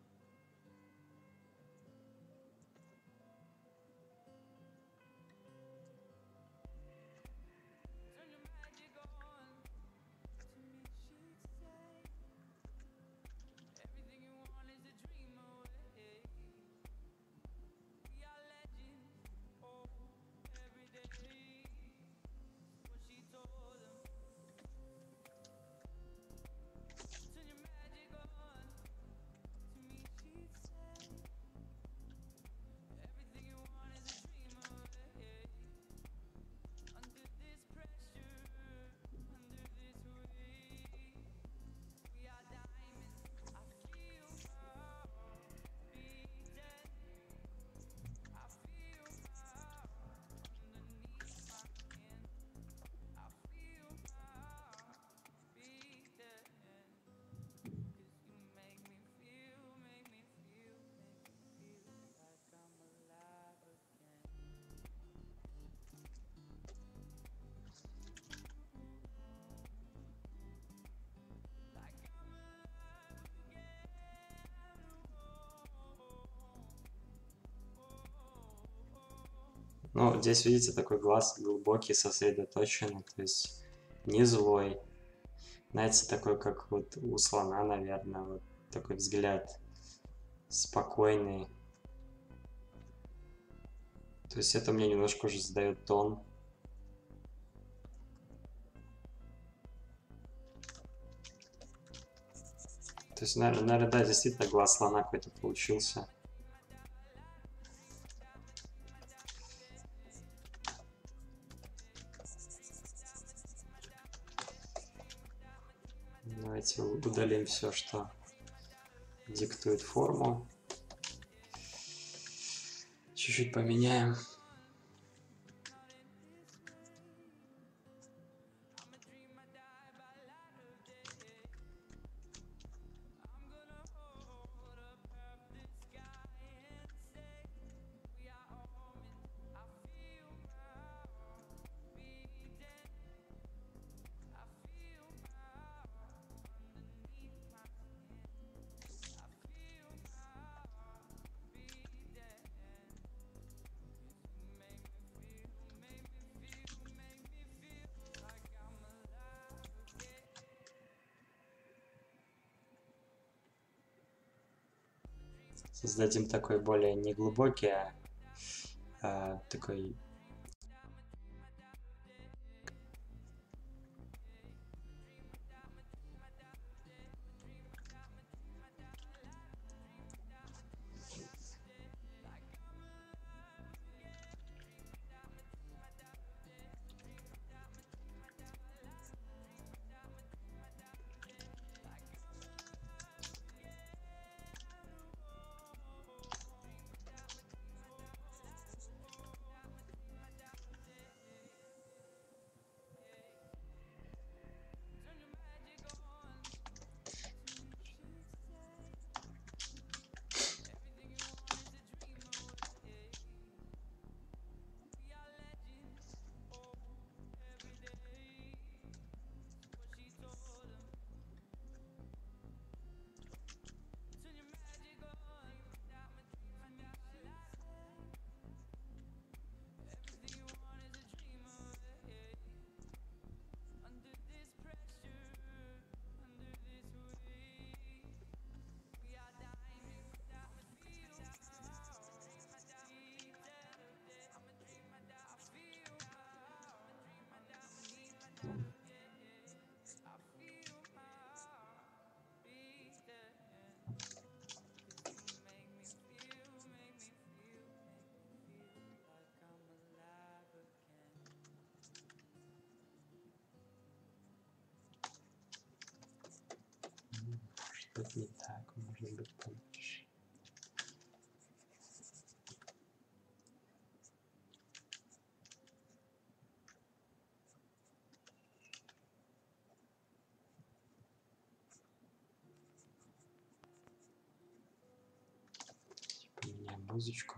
Ну, здесь, видите, такой глаз глубокий, сосредоточенный, то есть не злой. Знаете, такой, как вот у слона, наверное, вот такой взгляд спокойный. То есть это мне немножко уже задает тон. То есть, наверное, наверное, да, действительно глаз слона какой-то получился. Давайте удалим все, что диктует форму. Чуть-чуть поменяем. Создадим такой более неглубокий, а, а такой... Может быть, не так, может быть, получше. Поменяем музычку.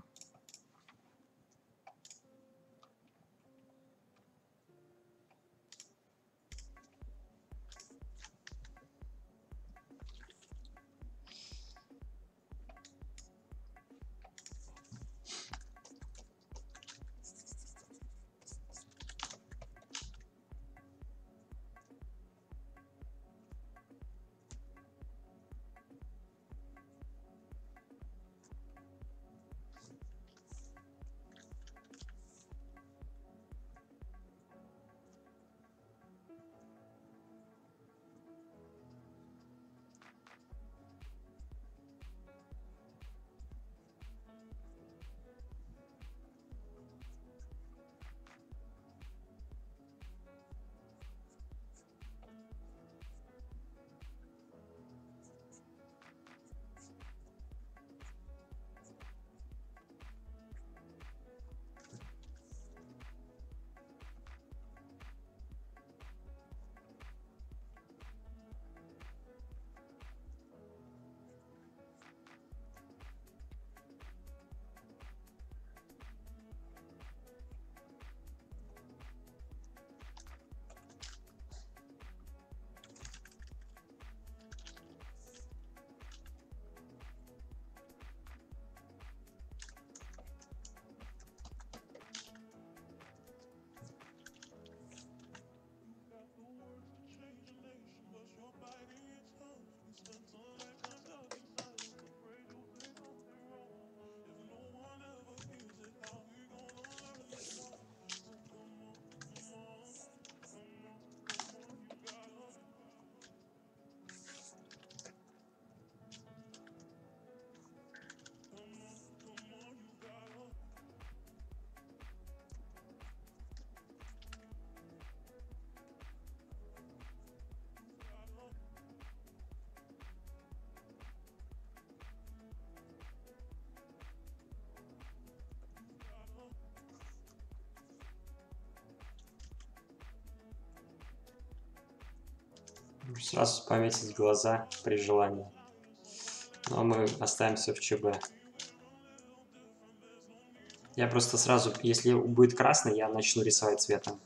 Сразу пометить глаза при желании. Но мы оставимся в ЧБ. Я просто сразу, если будет красный, я начну рисовать цветом.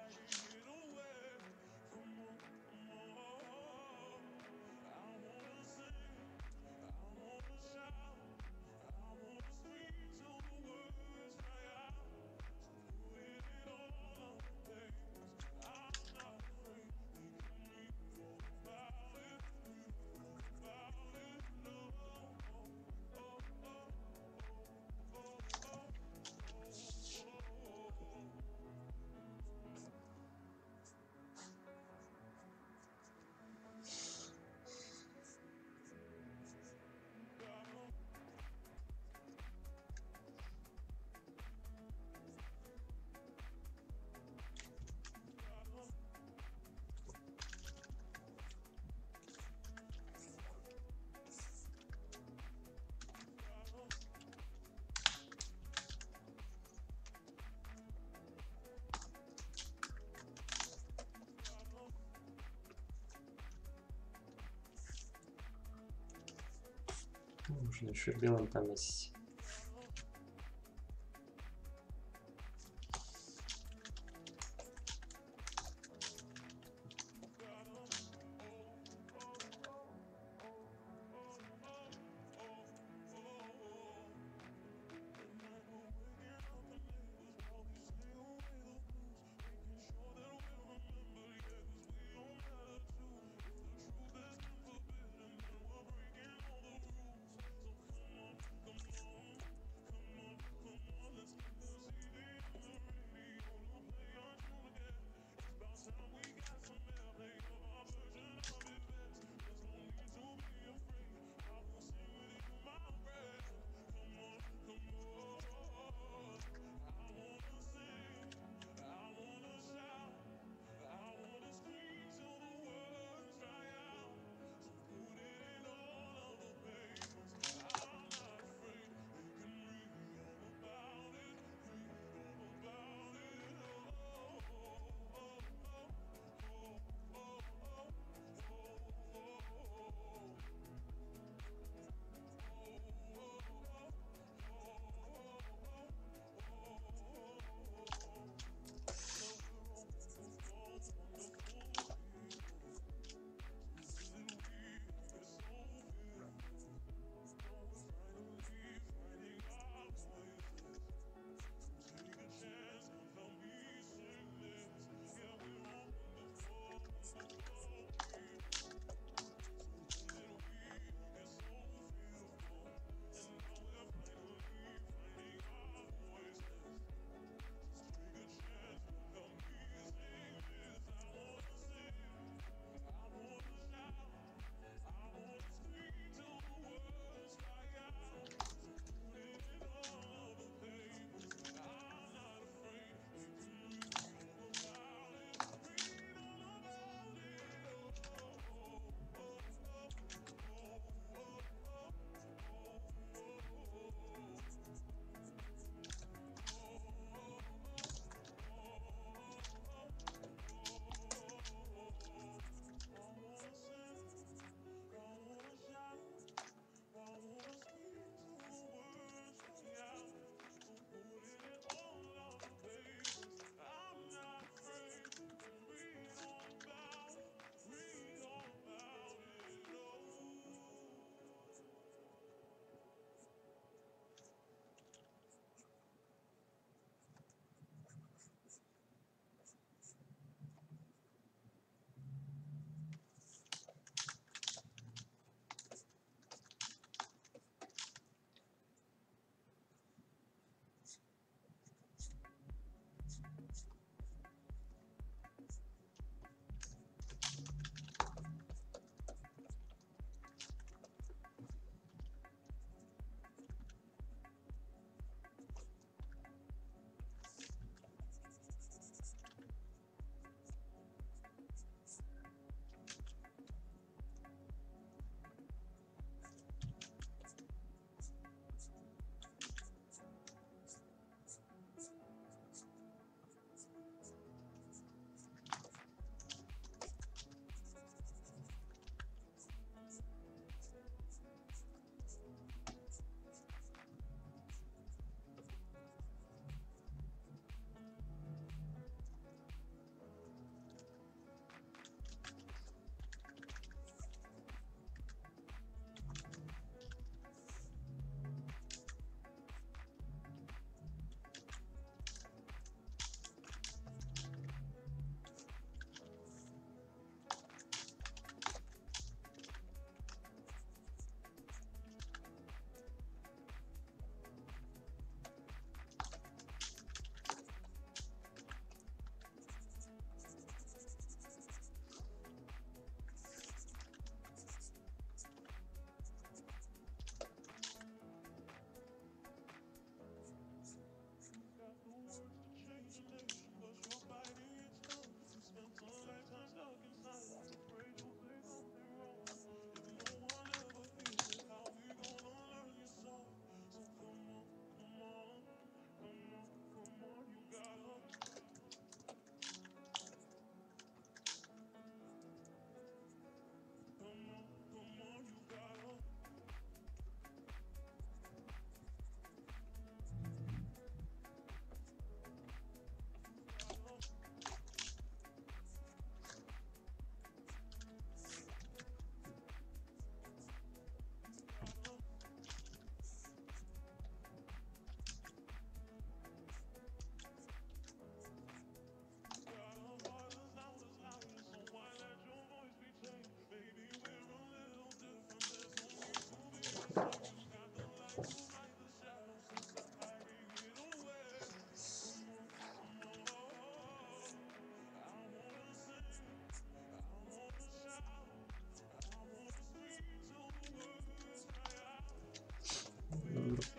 Можно еще белым пометить.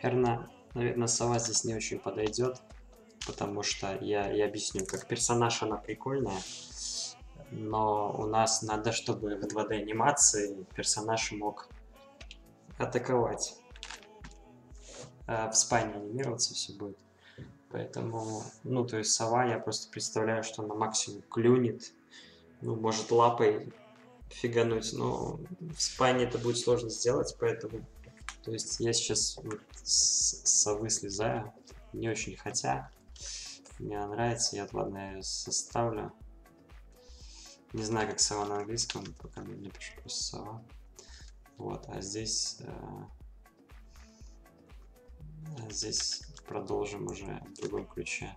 Наверное, наверное, сова здесь не очень подойдет, потому что я, я объясню, как персонаж она прикольная, но у нас надо, чтобы в два дэ анимации персонаж мог атаковать. А в спайне анимироваться все будет. Поэтому, ну, то есть сова, я просто представляю, что она максимум клюнет, ну, может лапой фигануть, но в спайне это будет сложно сделать, поэтому, то есть я сейчас вот с совы слезаю, не очень хотя, мне она нравится, я, ладно, я ее составлю. Не знаю, как сова на английском, пока мне пишу просто сова. Вот, а здесь, э, здесь продолжим уже в другом ключе.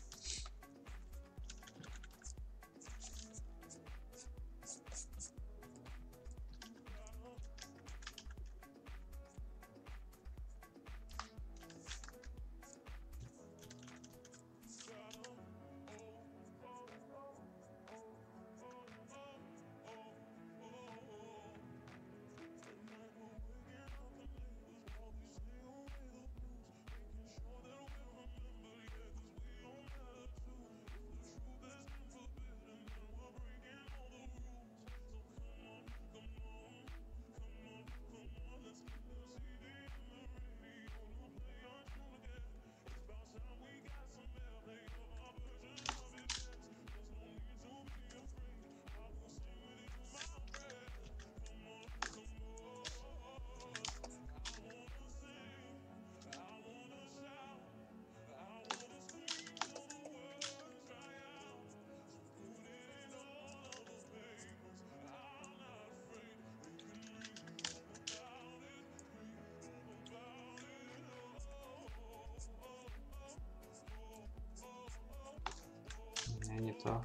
Не то.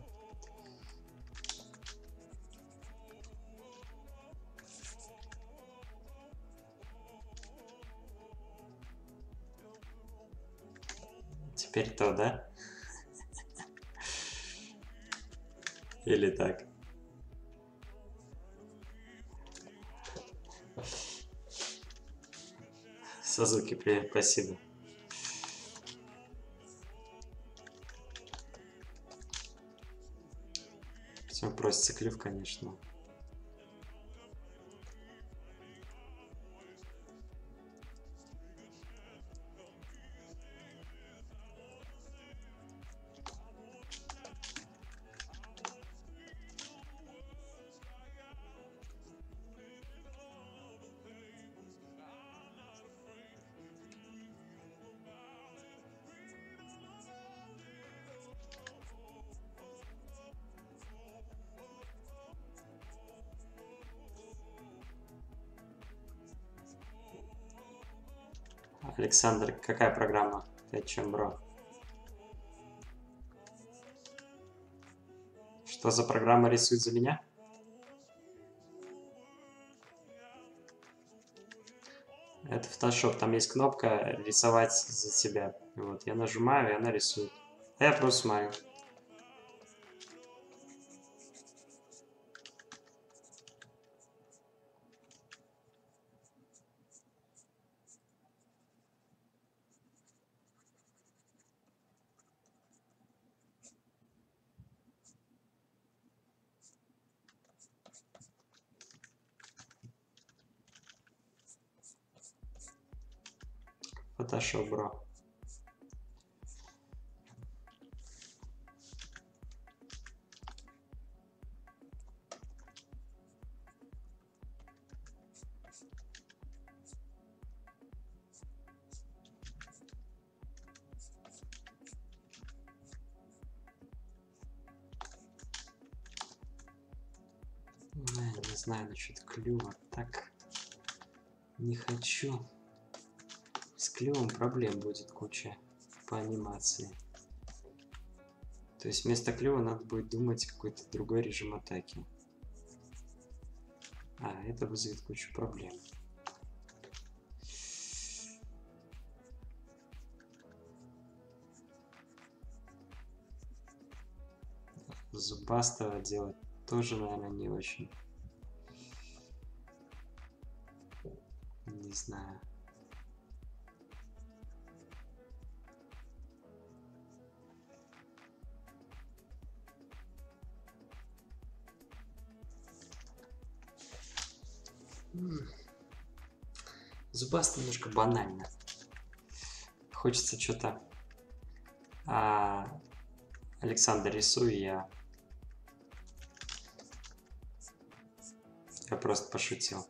Теперь то, да? Или так? Сазуки, привет, спасибо. Все просится клюв, конечно. Александр, какая программа? Ты о чем, бро? Что за программа рисует за меня? Это Photoshop, там есть кнопка рисовать за тебя. Вот, я нажимаю, и она рисует. А я просто смотрю. Photoshop, бро. Не знаю насчет клюва. Так, не хочу. С клювом проблем будет куча по анимации. То есть вместо клюва надо будет думать какой-то другой режим атаки. А, это вызовет кучу проблем. Зубастого делать тоже, наверное, не очень. Не знаю. Зубастый немножко банально. Хочется что-то... А, Александр, рисуй, я... Я просто пошутил.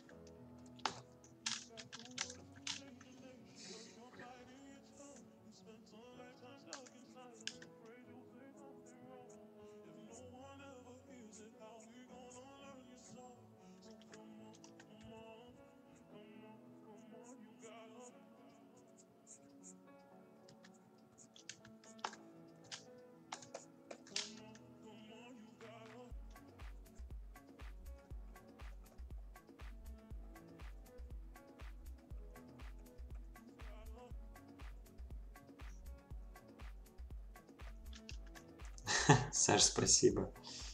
Саш, спасибо.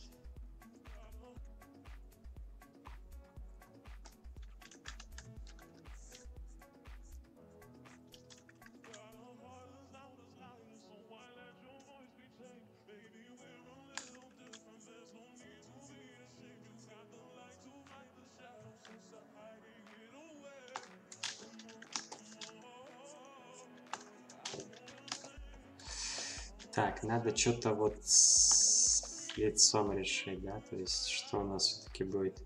Так, надо что-то вот с лицом решить, да? То есть, что у нас все-таки будет.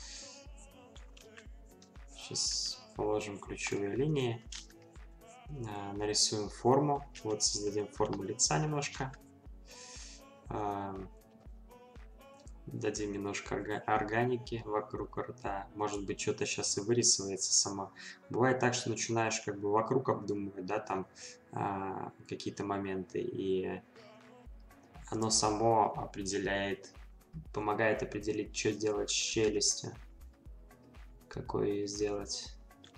Сейчас положим ключевые линии. Нарисуем форму. Вот создадим форму лица немножко. Дадим немножко органики вокруг рта. Может быть, что-то сейчас и вырисывается само. Бывает так, что начинаешь как бы вокруг обдумывать, да, там а, какие-то моменты, и оно само определяет, помогает определить, что делать с челюстью, какой ее сделать.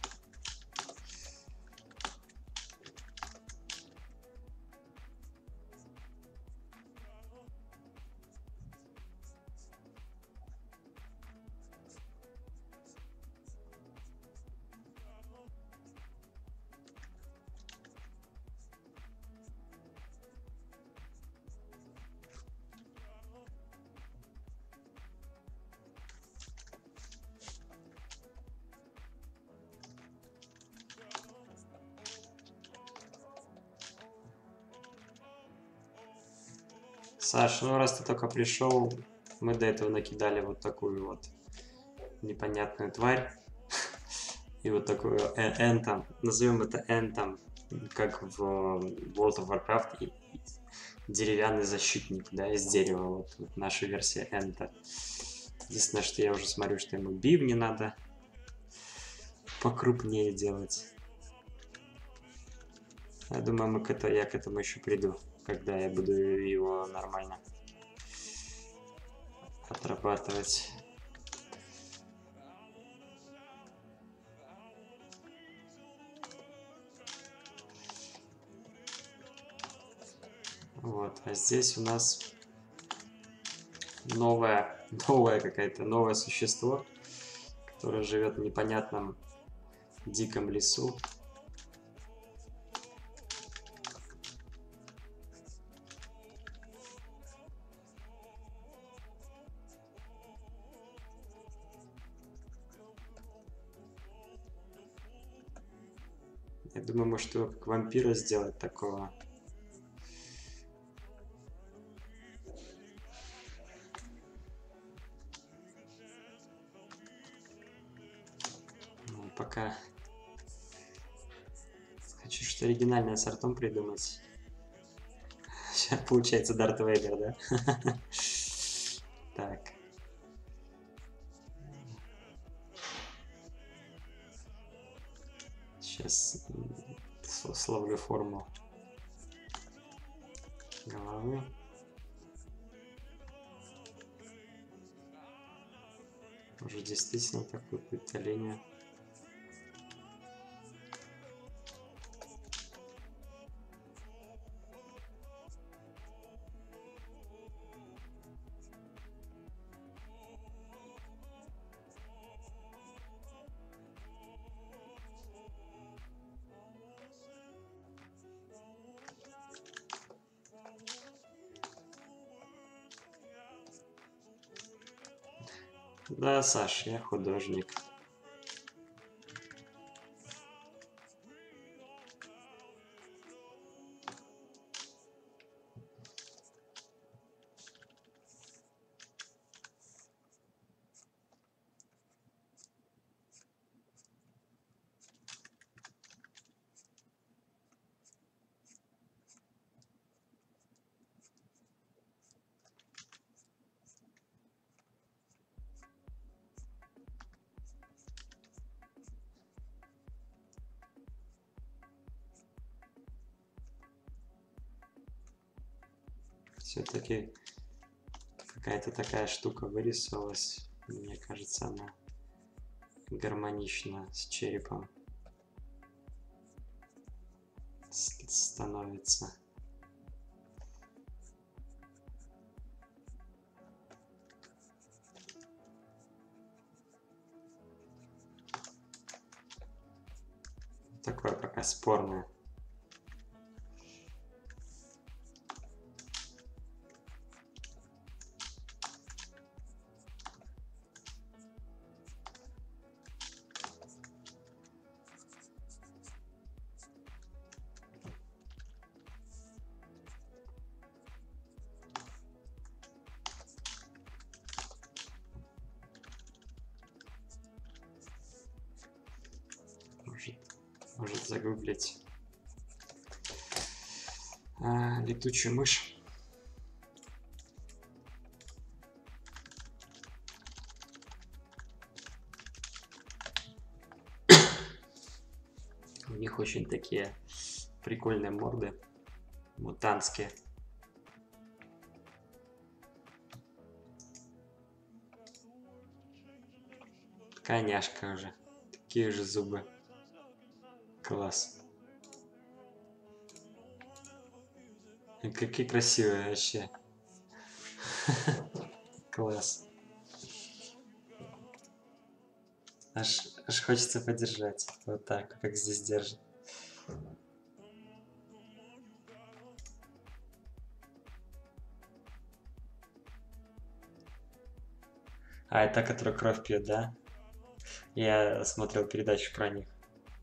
Саш, ну раз ты только пришел, мы до этого накидали вот такую вот непонятную тварь. И вот такую энтом, назовем это энтом, как в World of Warcraft, деревянный защитник, да, из дерева. Вот, вот наша версия энта. Единственное, что я уже смотрю, что ему бивни надо покрупнее делать. Я думаю, мы к это, я к этому еще приду, когда я буду его нормально отрабатывать. Вот, а здесь у нас новое, новое какое-то новое существо, которое живет в непонятном диком лесу. Я думаю, может его как вампира сделать такого. Ну, пока хочу что-то оригинальное с артом придумать. Сейчас получается Дарт Вейдер, да? Так. Сейчас словлю форму головы. Уже действительно такую какую-то линию. Да, Саш, я художник. Все-таки какая-то такая штука вырисовалась. Мне кажется, она гармонична с черепом становится. Такое пока спорное. Может, может загуглить а, летучую мышь. У них очень такие прикольные морды, мутантские. Коняшка уже, такие же зубы. Класс. И какие красивые вообще. Класс. Аж, аж хочется подержать. Вот так, как здесь держит. А, это которая кровь пьет, да? Я смотрел передачу про них.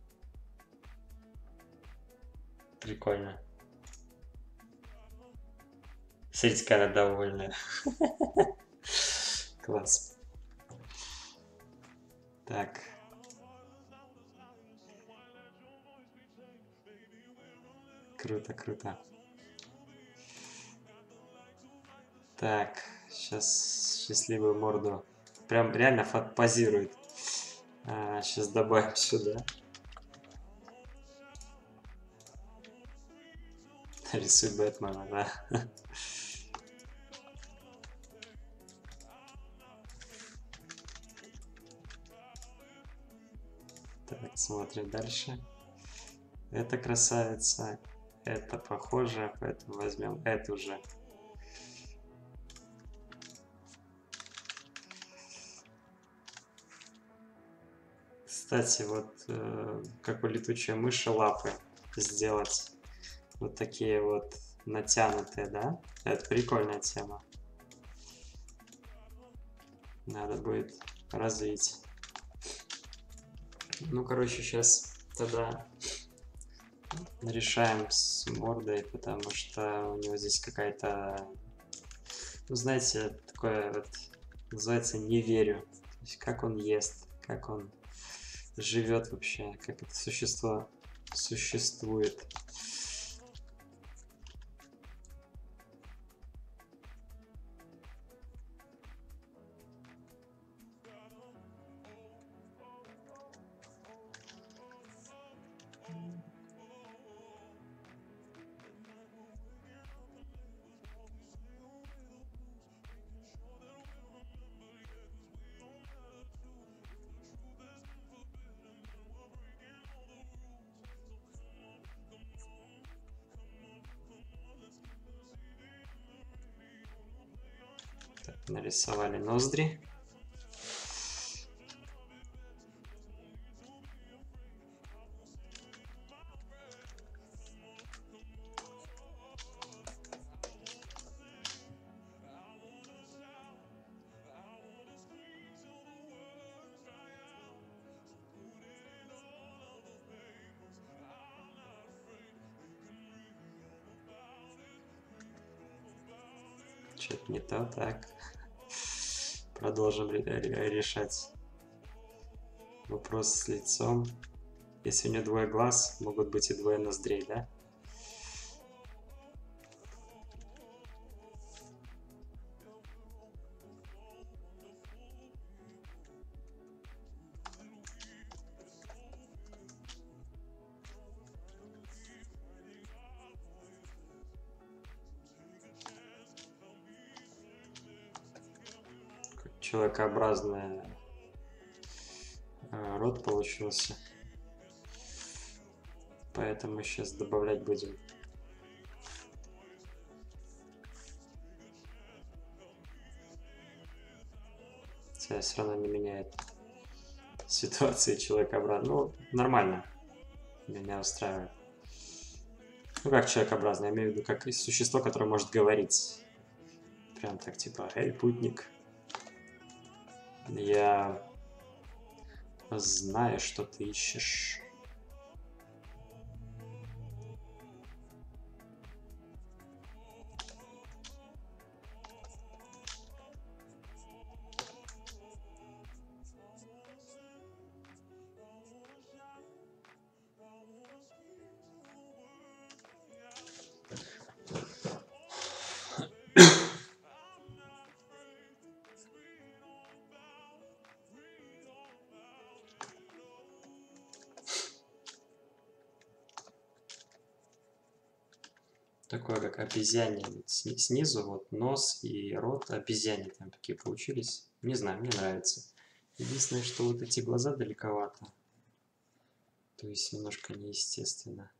Прикольно. Смотрите, какая она довольная. Класс. Так. Круто, круто. Так, сейчас счастливую морду. Прям реально позирует. А, сейчас добавим сюда. Рисуй Бэтмена, да. Так, смотрим дальше. Это красавица. Это похоже, поэтому возьмем эту же. Кстати, вот э, как у летучей мыши лапы сделать. Вот такие вот натянутые, да? Это прикольная тема. Надо будет развить. Ну, короче, сейчас тогда решаем с мордой, потому что у него здесь какая-то, ну, знаете, такое вот называется «не верю». То есть как он ест, как он живет вообще, как это существо существует. Так, нарисовали ноздри. Что-то не то, так. Продолжим решать вопрос с лицом. Если у него двое глаз, могут быть и двое ноздрей, да? человекообразный э, рот получился. Поэтому сейчас добавлять будем. Хотя все равно не меняет ситуации человекообразного. Ну, нормально. Меня устраивает. Ну, как человекообразный, я имею в виду, как существо, которое может говорить. Прям так, типа, эй, путник. Я знаю, что ты ищешь. Такое, как обезьяне снизу, вот нос и рот обезьяне там такие получились. Не знаю, мне нравится. Единственное, что вот эти глаза далековато. То есть немножко неестественно.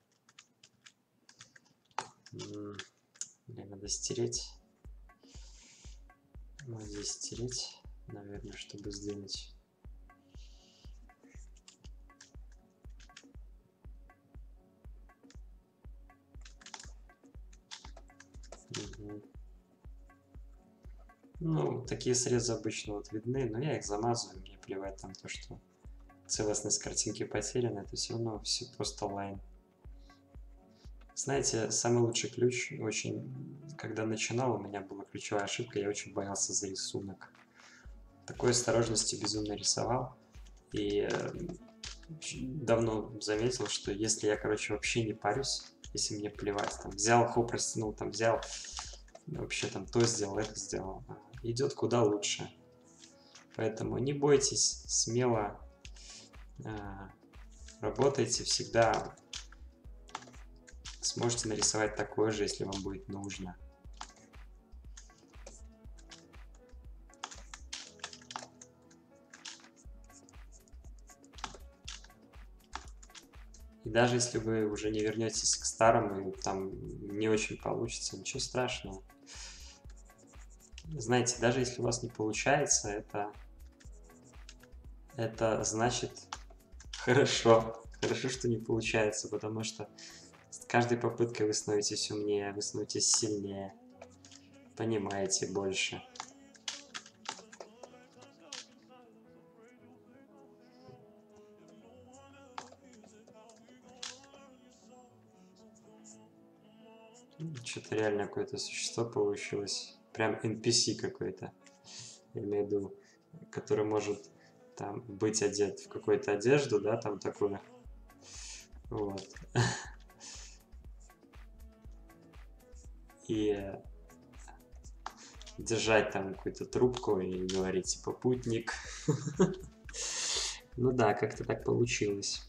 Мне надо стереть. Вот здесь стереть, наверное, чтобы сдвинуть. Угу. Ну, такие срезы обычно вот видны, но я их замазываю, мне плевать там то, что целостность картинки потеряна, это все равно все просто лайн. Знаете, самый лучший ключ, очень, когда начинал, у меня была ключевая ошибка, я очень боялся за рисунок. Такой осторожности безумно рисовал, и э, давно заметил, что если я, короче, вообще не парюсь, если мне плевать, там, взял, хоп, растянул, там, взял, вообще там то сделал, это сделал, идет куда лучше. Поэтому не бойтесь, смело э, работайте, всегда сможете нарисовать такое же, если вам будет нужно. И даже если вы уже не вернетесь к старому, и там не очень получится, ничего страшного. Знаете, даже если у вас не получается, это, это значит хорошо. Хорошо, что не получается, потому что с каждой попыткой вы становитесь умнее, вы становитесь сильнее, понимаете больше. Что-то реально какое-то существо получилось. Прям эн пи си какой-то. Я имею в виду, который может там быть одет в какую-то одежду, да, там такое. Вот. И держать там какую-то трубку и говорить, типа, путник. Ну да, как-то так получилось.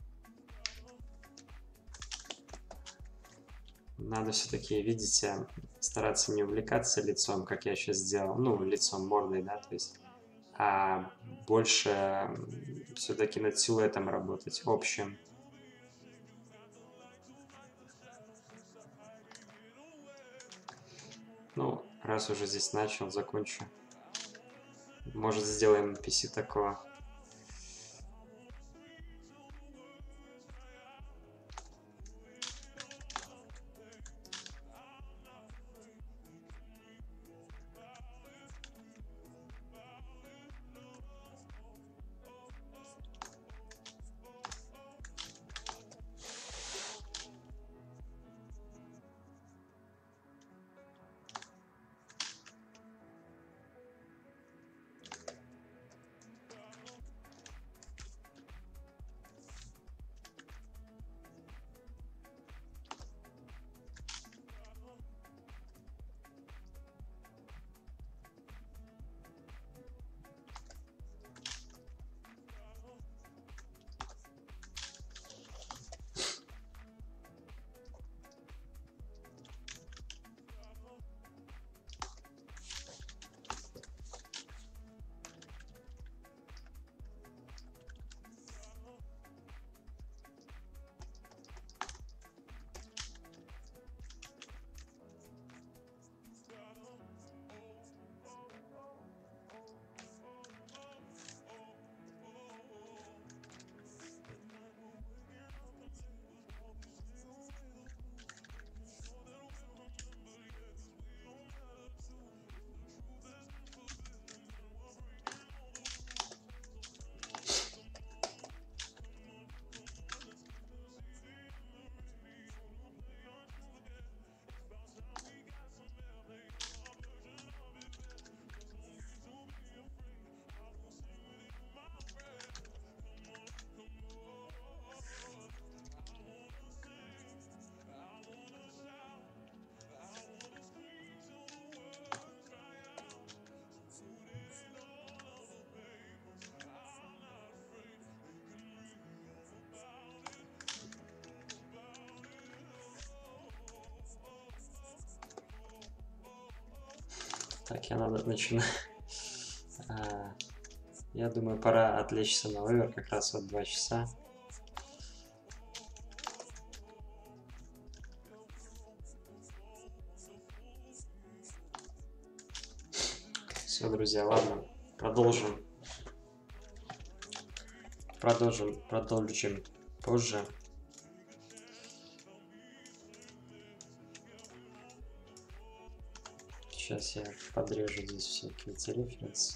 Надо все-таки, видите, стараться не увлекаться лицом, как я сейчас сделал. Ну, лицом, мордой, да, то есть. А больше все-таки над силуэтом работать, общим. Ну, раз уже здесь начал, закончу. Может, сделаем эн пи си такого. Так, я надо начинать. Я думаю, пора отвлечься на овер, как раз вот два часа. Все, друзья, ладно, продолжим. Продолжим, продолжим позже. Сейчас я подрежу здесь всякие эти референсы.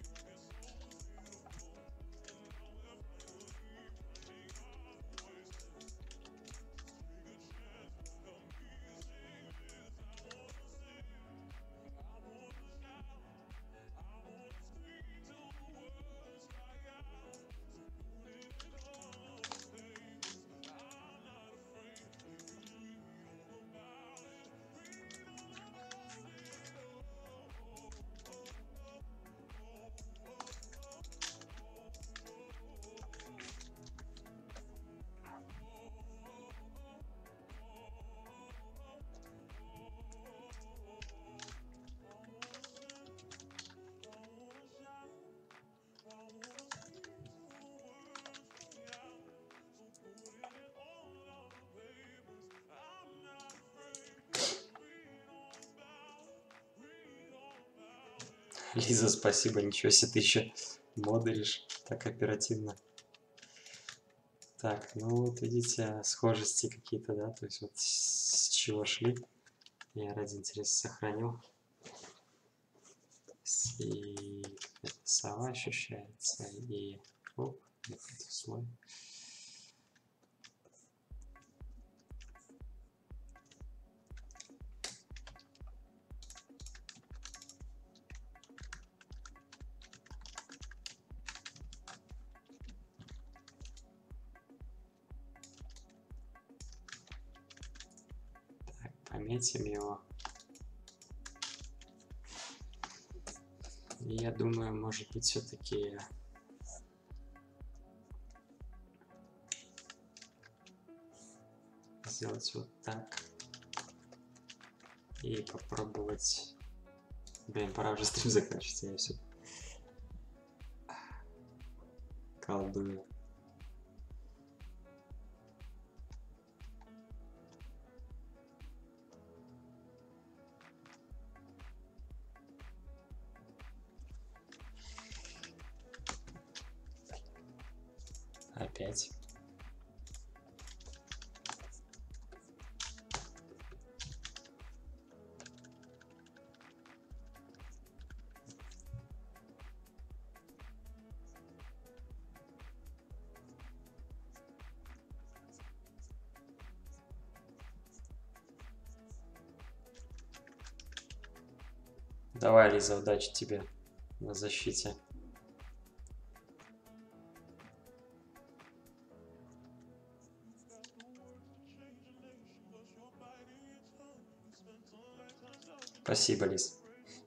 Лиза, спасибо, ничего себе, ты еще модеришь так оперативно. Так, ну вот видите, схожести какие-то, да, то есть вот с чего шли. Я ради интереса сохранил. И эта сова ощущается, и оп, этот слой. Пометим его. И я думаю, может быть, все-таки сделать вот так. И попробовать... Блин, пора уже стрим заканчивать, я все колдую. Опять. Давай, Лиза, удачи тебе на защите. Спасибо, Лиз.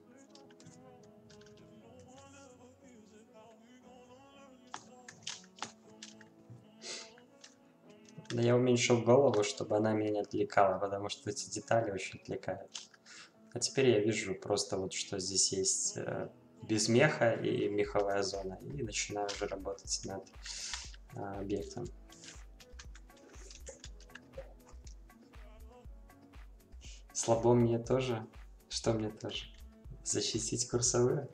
Да я уменьшил голову, чтобы она меня не отвлекала, потому что эти детали очень отвлекают. А теперь я вижу просто вот, что здесь есть э, без меха и меховая зона. И начинаю уже работать над э, объектом. Слабо мне тоже. Что мне тоже? Защитить курсовые?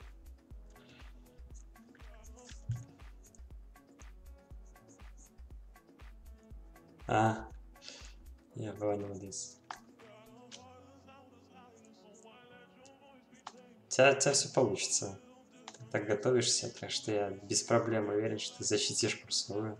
А, я понял здесь. У тебя, у тебя все получится. Ты так готовишься, так что я без проблем уверен, что ты защитишь курсовую.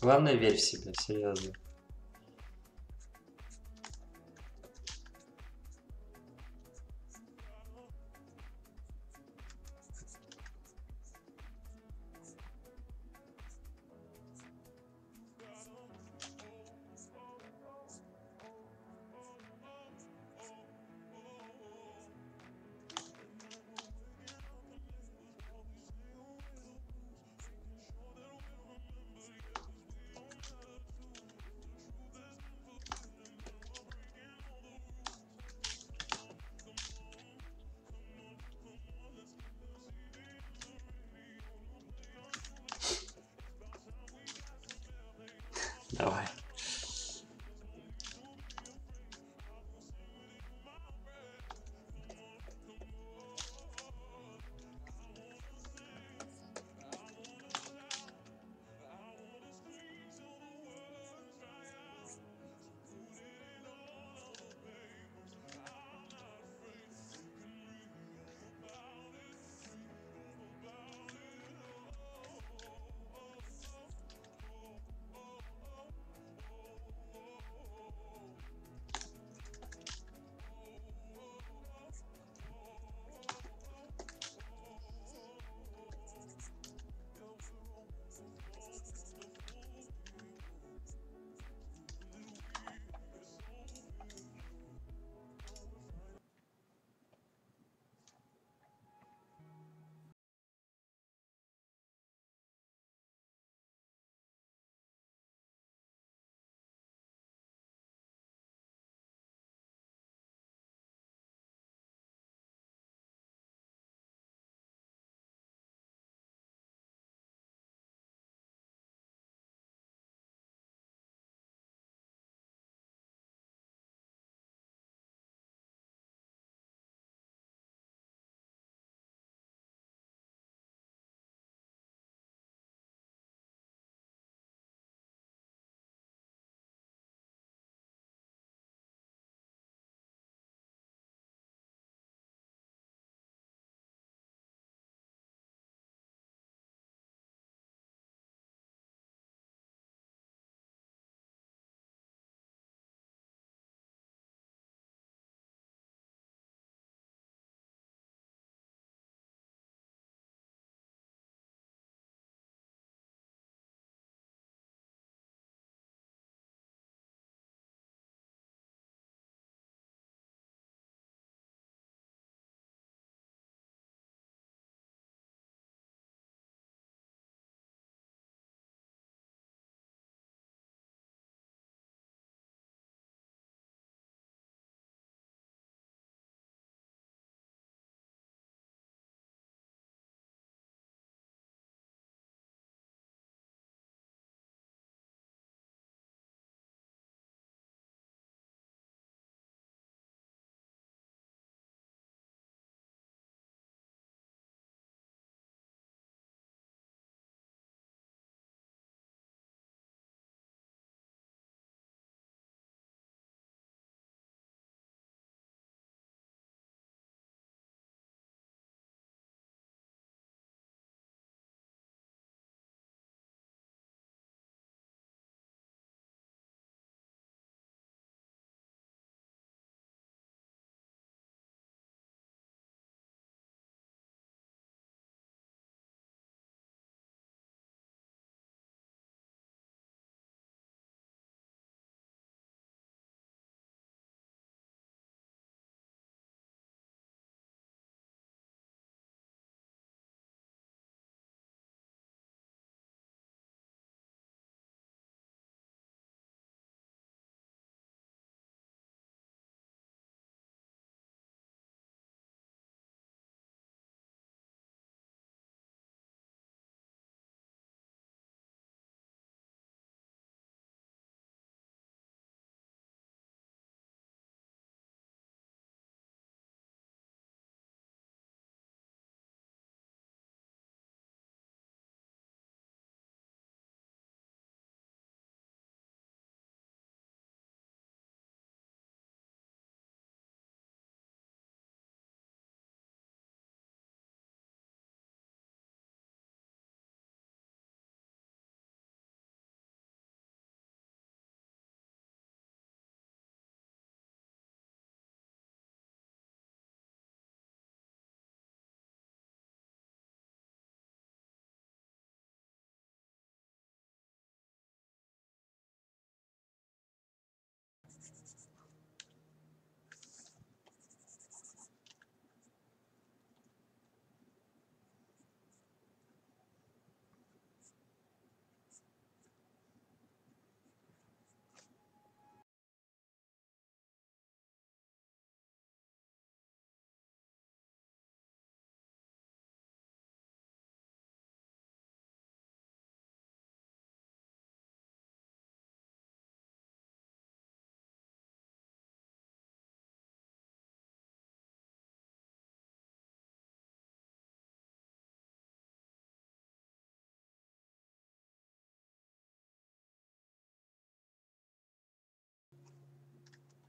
Главное, верь в себя, серьезно.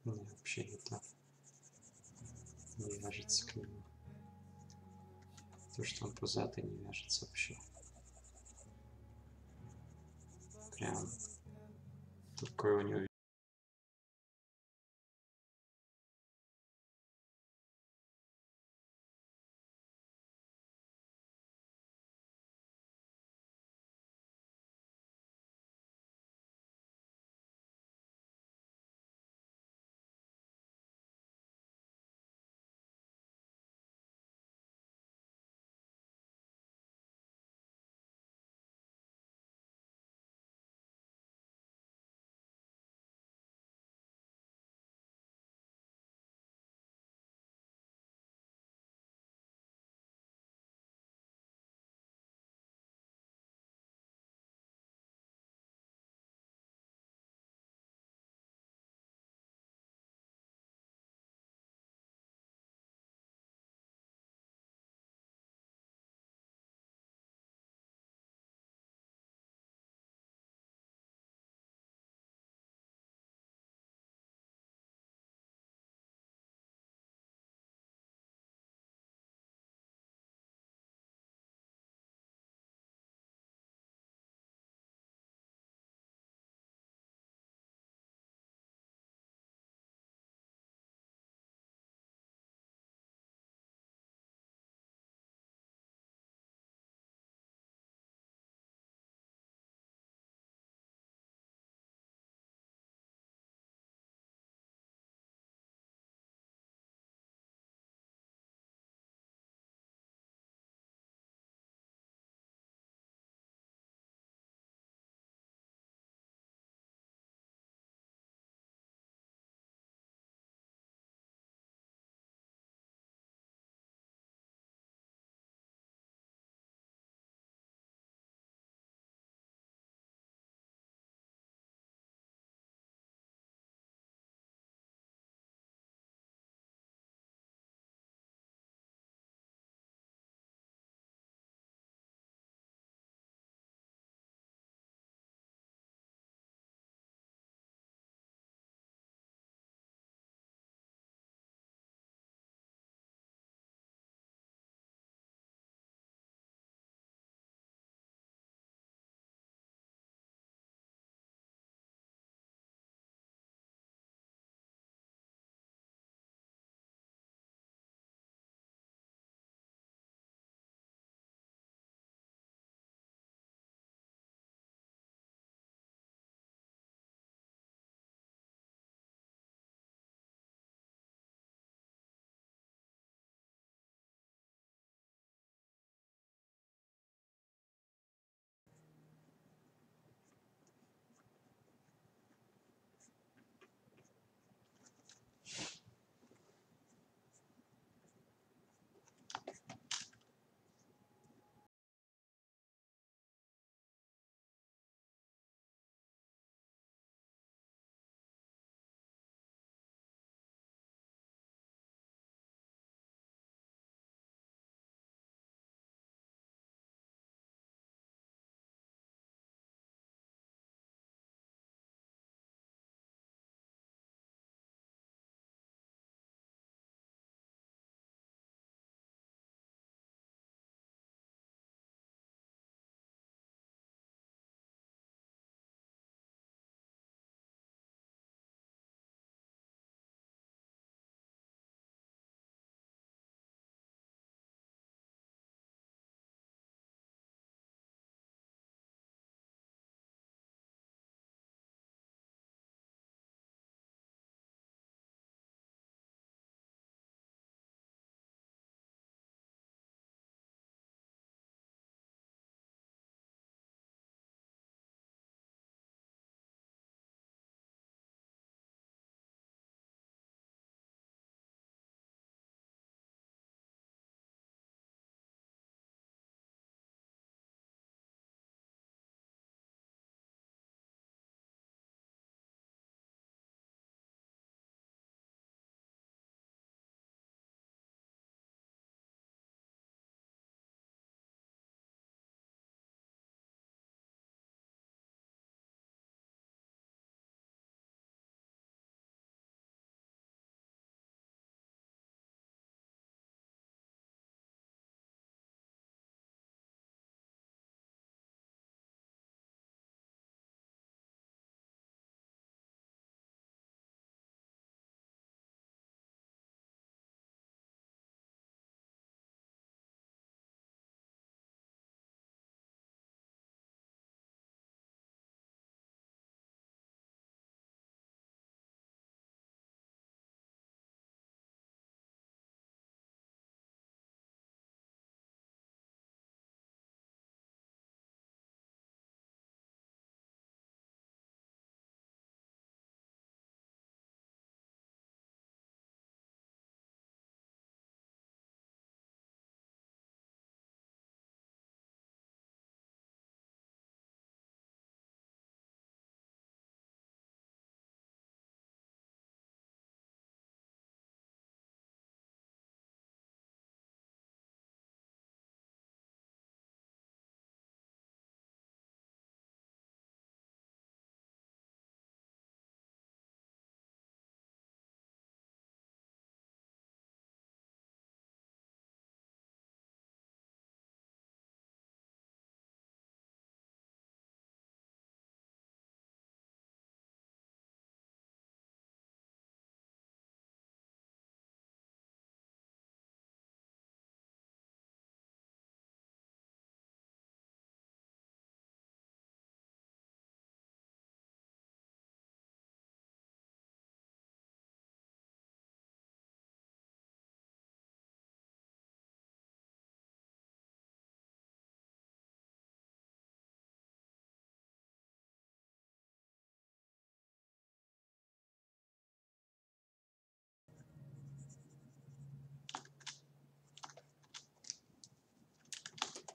Не, вообще не то. Не вяжется к нему. То, что он пузатый, не вяжется вообще. Прям такой у него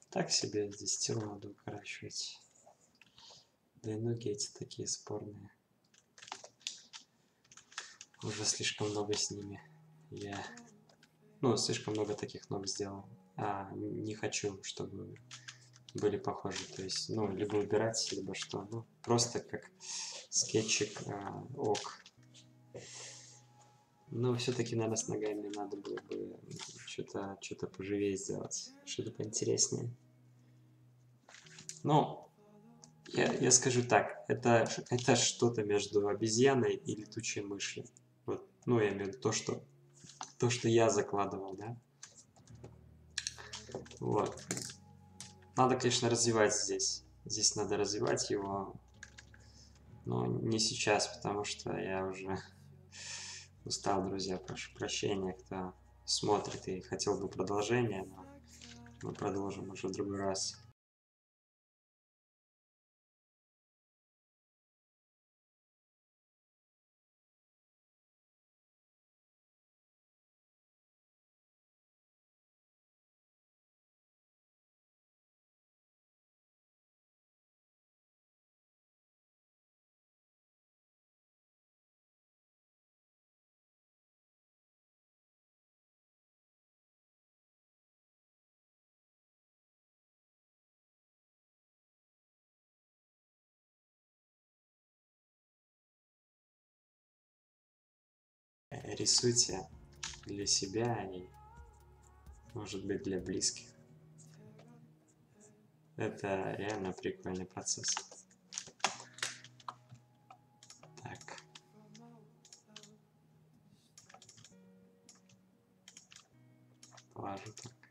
Так себе здесь стиру надо укорачивать. Да и ноги эти такие спорные. Уже слишком много с ними. Я... Ну, слишком много таких ног сделал. А не хочу, чтобы были похожи. То есть, ну, либо убирать, либо что. Ну, просто как скетчик а, ок. Но все-таки, наверное, с ногами надо было бы что-то что-то поживее сделать. Что-то поинтереснее. Ну, я, я скажу так. Это, это что-то между обезьяной и летучей мышью. Вот. Ну, я имею в виду то, что, то, что я закладывал, да? Вот. Надо, конечно, развивать здесь. Здесь надо развивать его. Но не сейчас, потому что я уже устал, друзья. Прошу прощения, кто смотрит и хотел бы продолжения. Но мы продолжим уже в другой раз. Рисуйте для себя и, может быть, для близких. Это реально прикольный процесс. Так. Положу так.